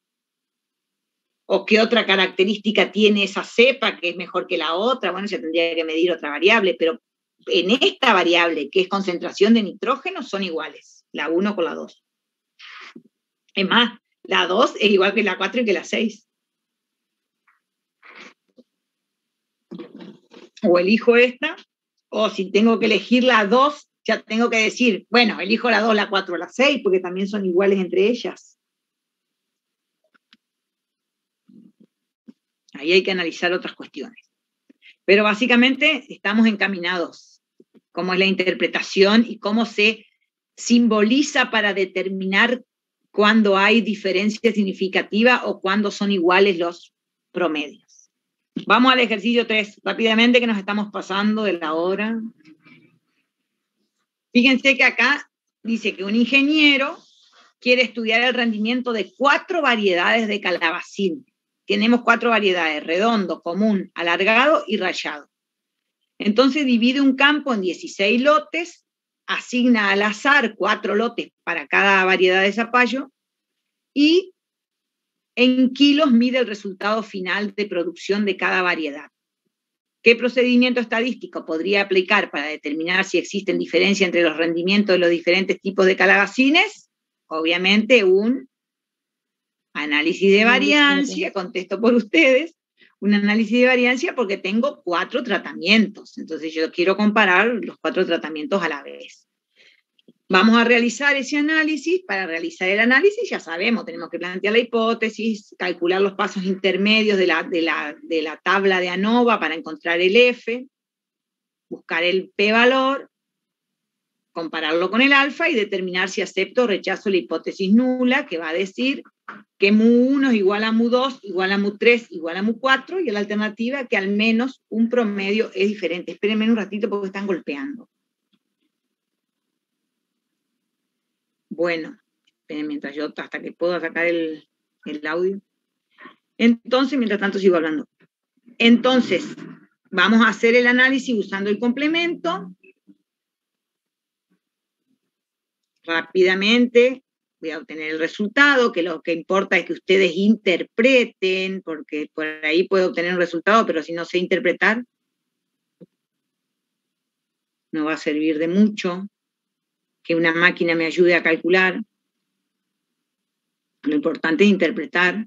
o qué otra característica tiene esa cepa que es mejor que la otra. Bueno, se tendría que medir otra variable, pero en esta variable, que es concentración de nitrógeno, son iguales, la 1 con la 2. Es más, la 2 es igual que la 4 y que la 6. O elijo esta, o si tengo que elegir la 2, ya tengo que decir, bueno, elijo la 2, la 4 o la 6, porque también son iguales entre ellas. Ahí hay que analizar otras cuestiones. Pero básicamente estamos encaminados, cómo es la interpretación y cómo se simboliza para determinar cuándo hay diferencia significativa o cuándo son iguales los promedios. Vamos al ejercicio 3, rápidamente que nos estamos pasando de la hora. Fíjense que acá dice que un ingeniero quiere estudiar el rendimiento de 4 variedades de calabacín. Tenemos 4 variedades, redondo, común, alargado y rayado. Entonces divide un campo en 16 lotes, asigna al azar 4 lotes para cada variedad de zapallo y en kilos mide el resultado final de producción de cada variedad. ¿Qué procedimiento estadístico podría aplicar para determinar si existen diferencias entre los rendimientos de los diferentes tipos de calabacines? Obviamente un análisis de variancia, contesto por ustedes, un análisis de variancia porque tengo 4 tratamientos, entonces yo quiero comparar los 4 tratamientos a la vez. Vamos a realizar ese análisis. Para realizar el análisis ya sabemos, tenemos que plantear la hipótesis, calcular los pasos intermedios de la tabla de ANOVA para encontrar el F, buscar el p-valor, compararlo con el alfa y determinar si acepto o rechazo la hipótesis nula, que va a decir que mu1 es igual a mu2, igual a mu3, igual a mu4, y la alternativa que al menos un promedio es diferente. Espérenme un ratito porque están golpeando. Bueno, esperen mientras yo, hasta que puedo sacar el audio. Entonces, mientras tanto sigo hablando. Entonces, vamos a hacer el análisis usando el complemento. Rápidamente voy a obtener el resultado, que lo que importa es que ustedes interpreten, porque por ahí puedo obtener un resultado, pero si no sé interpretar, no va a servir de mucho que una máquina me ayude a calcular. Lo importante es interpretar.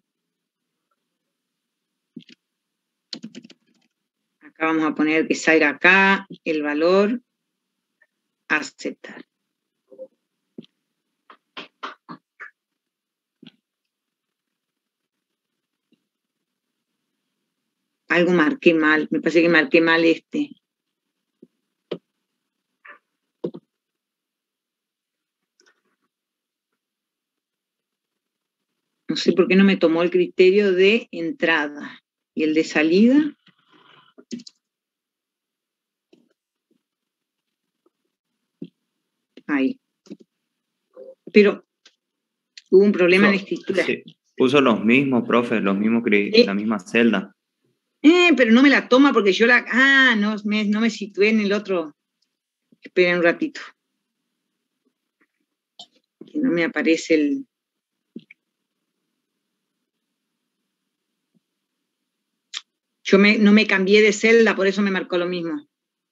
Acá vamos a poner que salga acá el valor aceptar. Algo marqué mal, me parece que marqué mal este. No sé por qué no me tomó el criterio de entrada. ¿Y el de salida? Ahí. Pero hubo un problema en la escritura. Sí, puso los mismos, profe, la misma celda. Pero no me la toma porque yo la... no me situé en el otro. Esperen un ratito. Que no me aparece el... Yo no me cambié de celda, por eso me marcó lo mismo.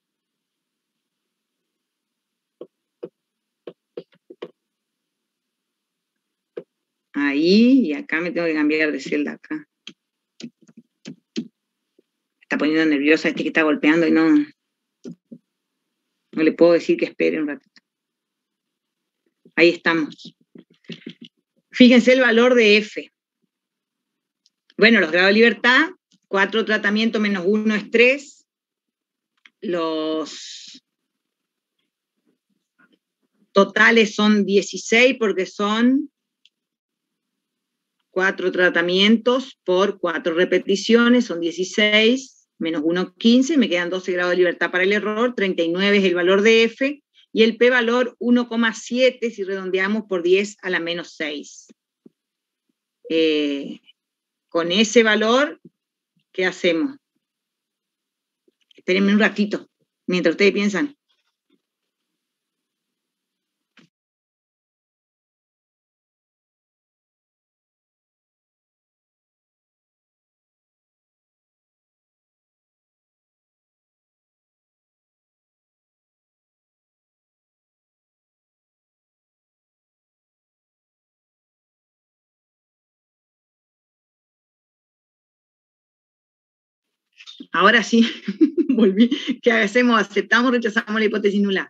Ahí, y acá me tengo que cambiar de celda acá. Está poniendo nerviosa este que está golpeando y no le puedo decir que espere un ratito. Ahí estamos. Fíjense el valor de F. Bueno, los grados de libertad, 4 tratamientos menos 1 es 3. Los totales son 16 porque son 4 tratamientos por 4 repeticiones, son 16, menos 1, 15, me quedan 12 grados de libertad para el error, 39 es el valor de F, y el p-valor 1,7 si redondeamos por 10 a la menos 6. Con ese valor, ¿qué hacemos? Espérenme un ratito, mientras ustedes piensan. Ahora sí, volví. ¿Qué hacemos? ¿Aceptamos o rechazamos la hipótesis nula?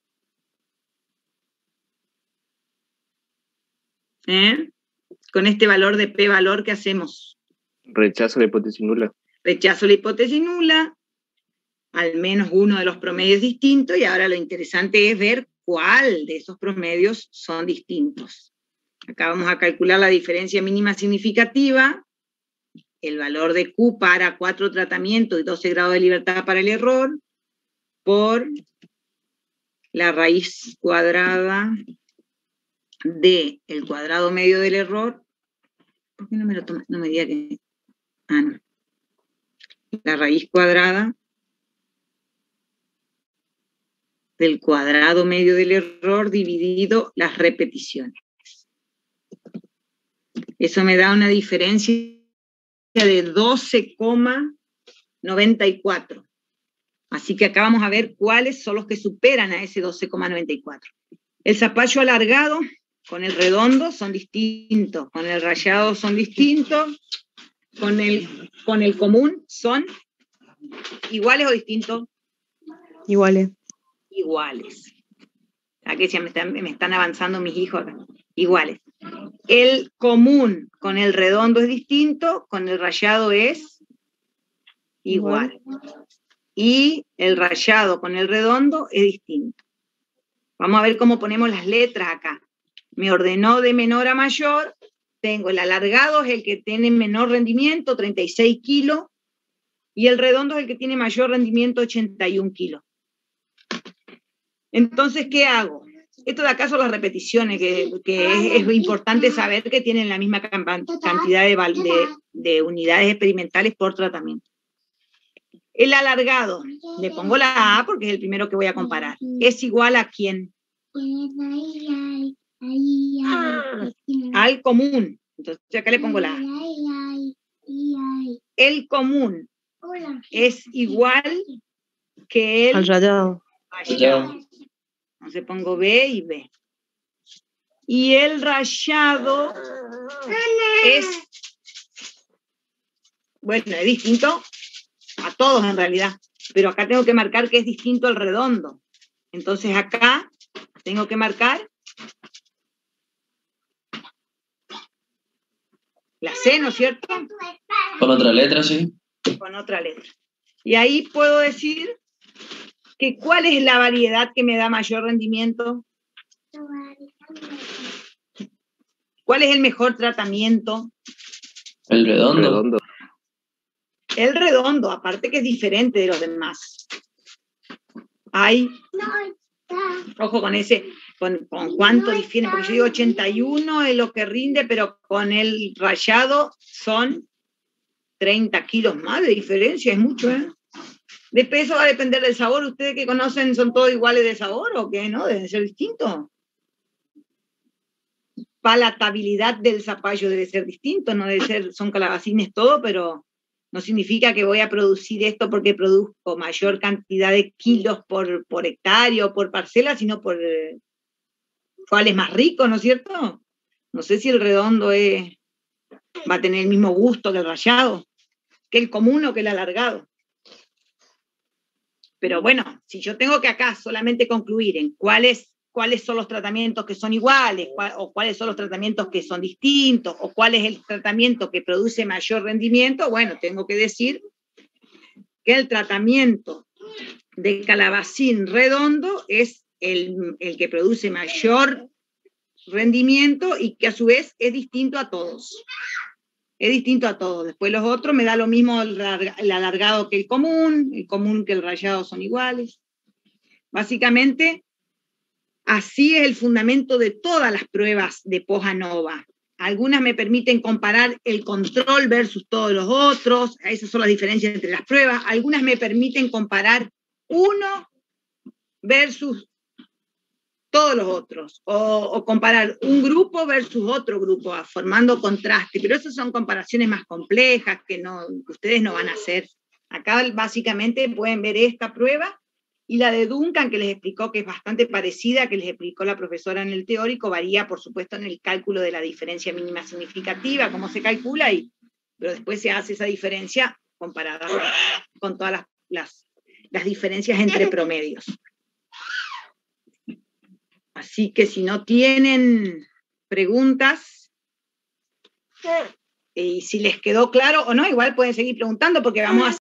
Con este valor de p-valor, ¿qué hacemos? Rechazo la hipótesis nula. Rechazo la hipótesis nula, al menos uno de los promedios distintos, y ahora lo interesante es ver cuál de esos promedios son distintos. Acá vamos a calcular la diferencia mínima significativa, el valor de Q para 4 tratamientos y 12 grados de libertad para el error, por la raíz cuadrada de el cuadrado medio del error. ¿Por qué no me lo toma? No me diga que... no. La raíz cuadrada del cuadrado medio del error dividido las repeticiones. Eso me da una diferencia de 12,94. Así que acá vamos a ver cuáles son los que superan a ese 12,94. El zapallo alargado con el redondo son distintos, con el rayado son distintos, con el común son iguales o distintos. Iguales. Iguales. Aquí ya me están avanzando mis hijos acá. Iguales. El común con el redondo es distinto, con el rayado es igual. Y el rayado con el redondo es distinto. Vamos a ver cómo ponemos las letras acá. Me ordenó de menor a mayor. Tengo el alargado, es el que tiene menor rendimiento, 36 kilos, y el redondo es el que tiene mayor rendimiento, 81 kilos. Entonces, ¿qué hago? Esto de acá son las repeticiones, que es importante saber que tienen la misma cantidad de unidades experimentales por tratamiento. El alargado, le pongo la A porque es el primero que voy a comparar. ¿Es igual a quién? Al común. Entonces acá le pongo la A. El común es igual que el al rayado. Entonces pongo B y B. Y el rayado es, bueno, es distinto a todos en realidad, pero acá tengo que marcar que es distinto al redondo. Entonces acá tengo que marcar la C, ¿no es cierto? Con otra letra, sí. Con otra letra. Y ahí puedo decir que cuál es la variedad que me da mayor rendimiento. ¿Cuál es el mejor tratamiento? El redondo. El redondo, aparte que es diferente de los demás. Hay, ojo con ese, con cuánto difiere, porque yo digo 81 es lo que rinde, pero con el rallado son 30 kilos más de diferencia, es mucho, ¿eh? De peso va a depender del sabor. ¿Ustedes que conocen son todos iguales de sabor o qué? ¿No? Deben ser distintos. Palatabilidad del zapallo debe ser distinto, no debe ser, son calabacines todo, pero no significa que voy a producir esto porque produzco mayor cantidad de kilos por hectárea o por parcela, sino por cuál es más rico, ¿no es cierto? No sé si el redondo va a tener el mismo gusto que el rallado, que el común o que el alargado. Pero bueno, si yo tengo que acá solamente concluir en cuáles son los tratamientos que son iguales, o cuáles son los tratamientos que son distintos, o cuál es el tratamiento que produce mayor rendimiento, bueno, tengo que decir que el tratamiento de calabacín redondo es el que produce mayor rendimiento y que a su vez es distinto a todos. Es distinto a todos. Después los otros me da lo mismo el alargado que el común que el rallado son iguales. Básicamente, así es el fundamento de todas las pruebas de POJANOVA. Algunas me permiten comparar el control versus todos los otros, esas son las diferencias entre las pruebas. Algunas me permiten comparar uno versus todos los otros, o comparar un grupo versus otro grupo, formando contraste, pero esas son comparaciones más complejas que ustedes no van a hacer. Acá básicamente pueden ver esta prueba y la de Duncan, que les explicó que es bastante parecida, que les explicó la profesora en el teórico, varía por supuesto en el cálculo de la diferencia mínima significativa, cómo se calcula, pero después se hace esa diferencia comparada con todas las diferencias entre promedios. Así que si no tienen preguntas, y si les quedó claro o no, igual pueden seguir preguntando porque vamos a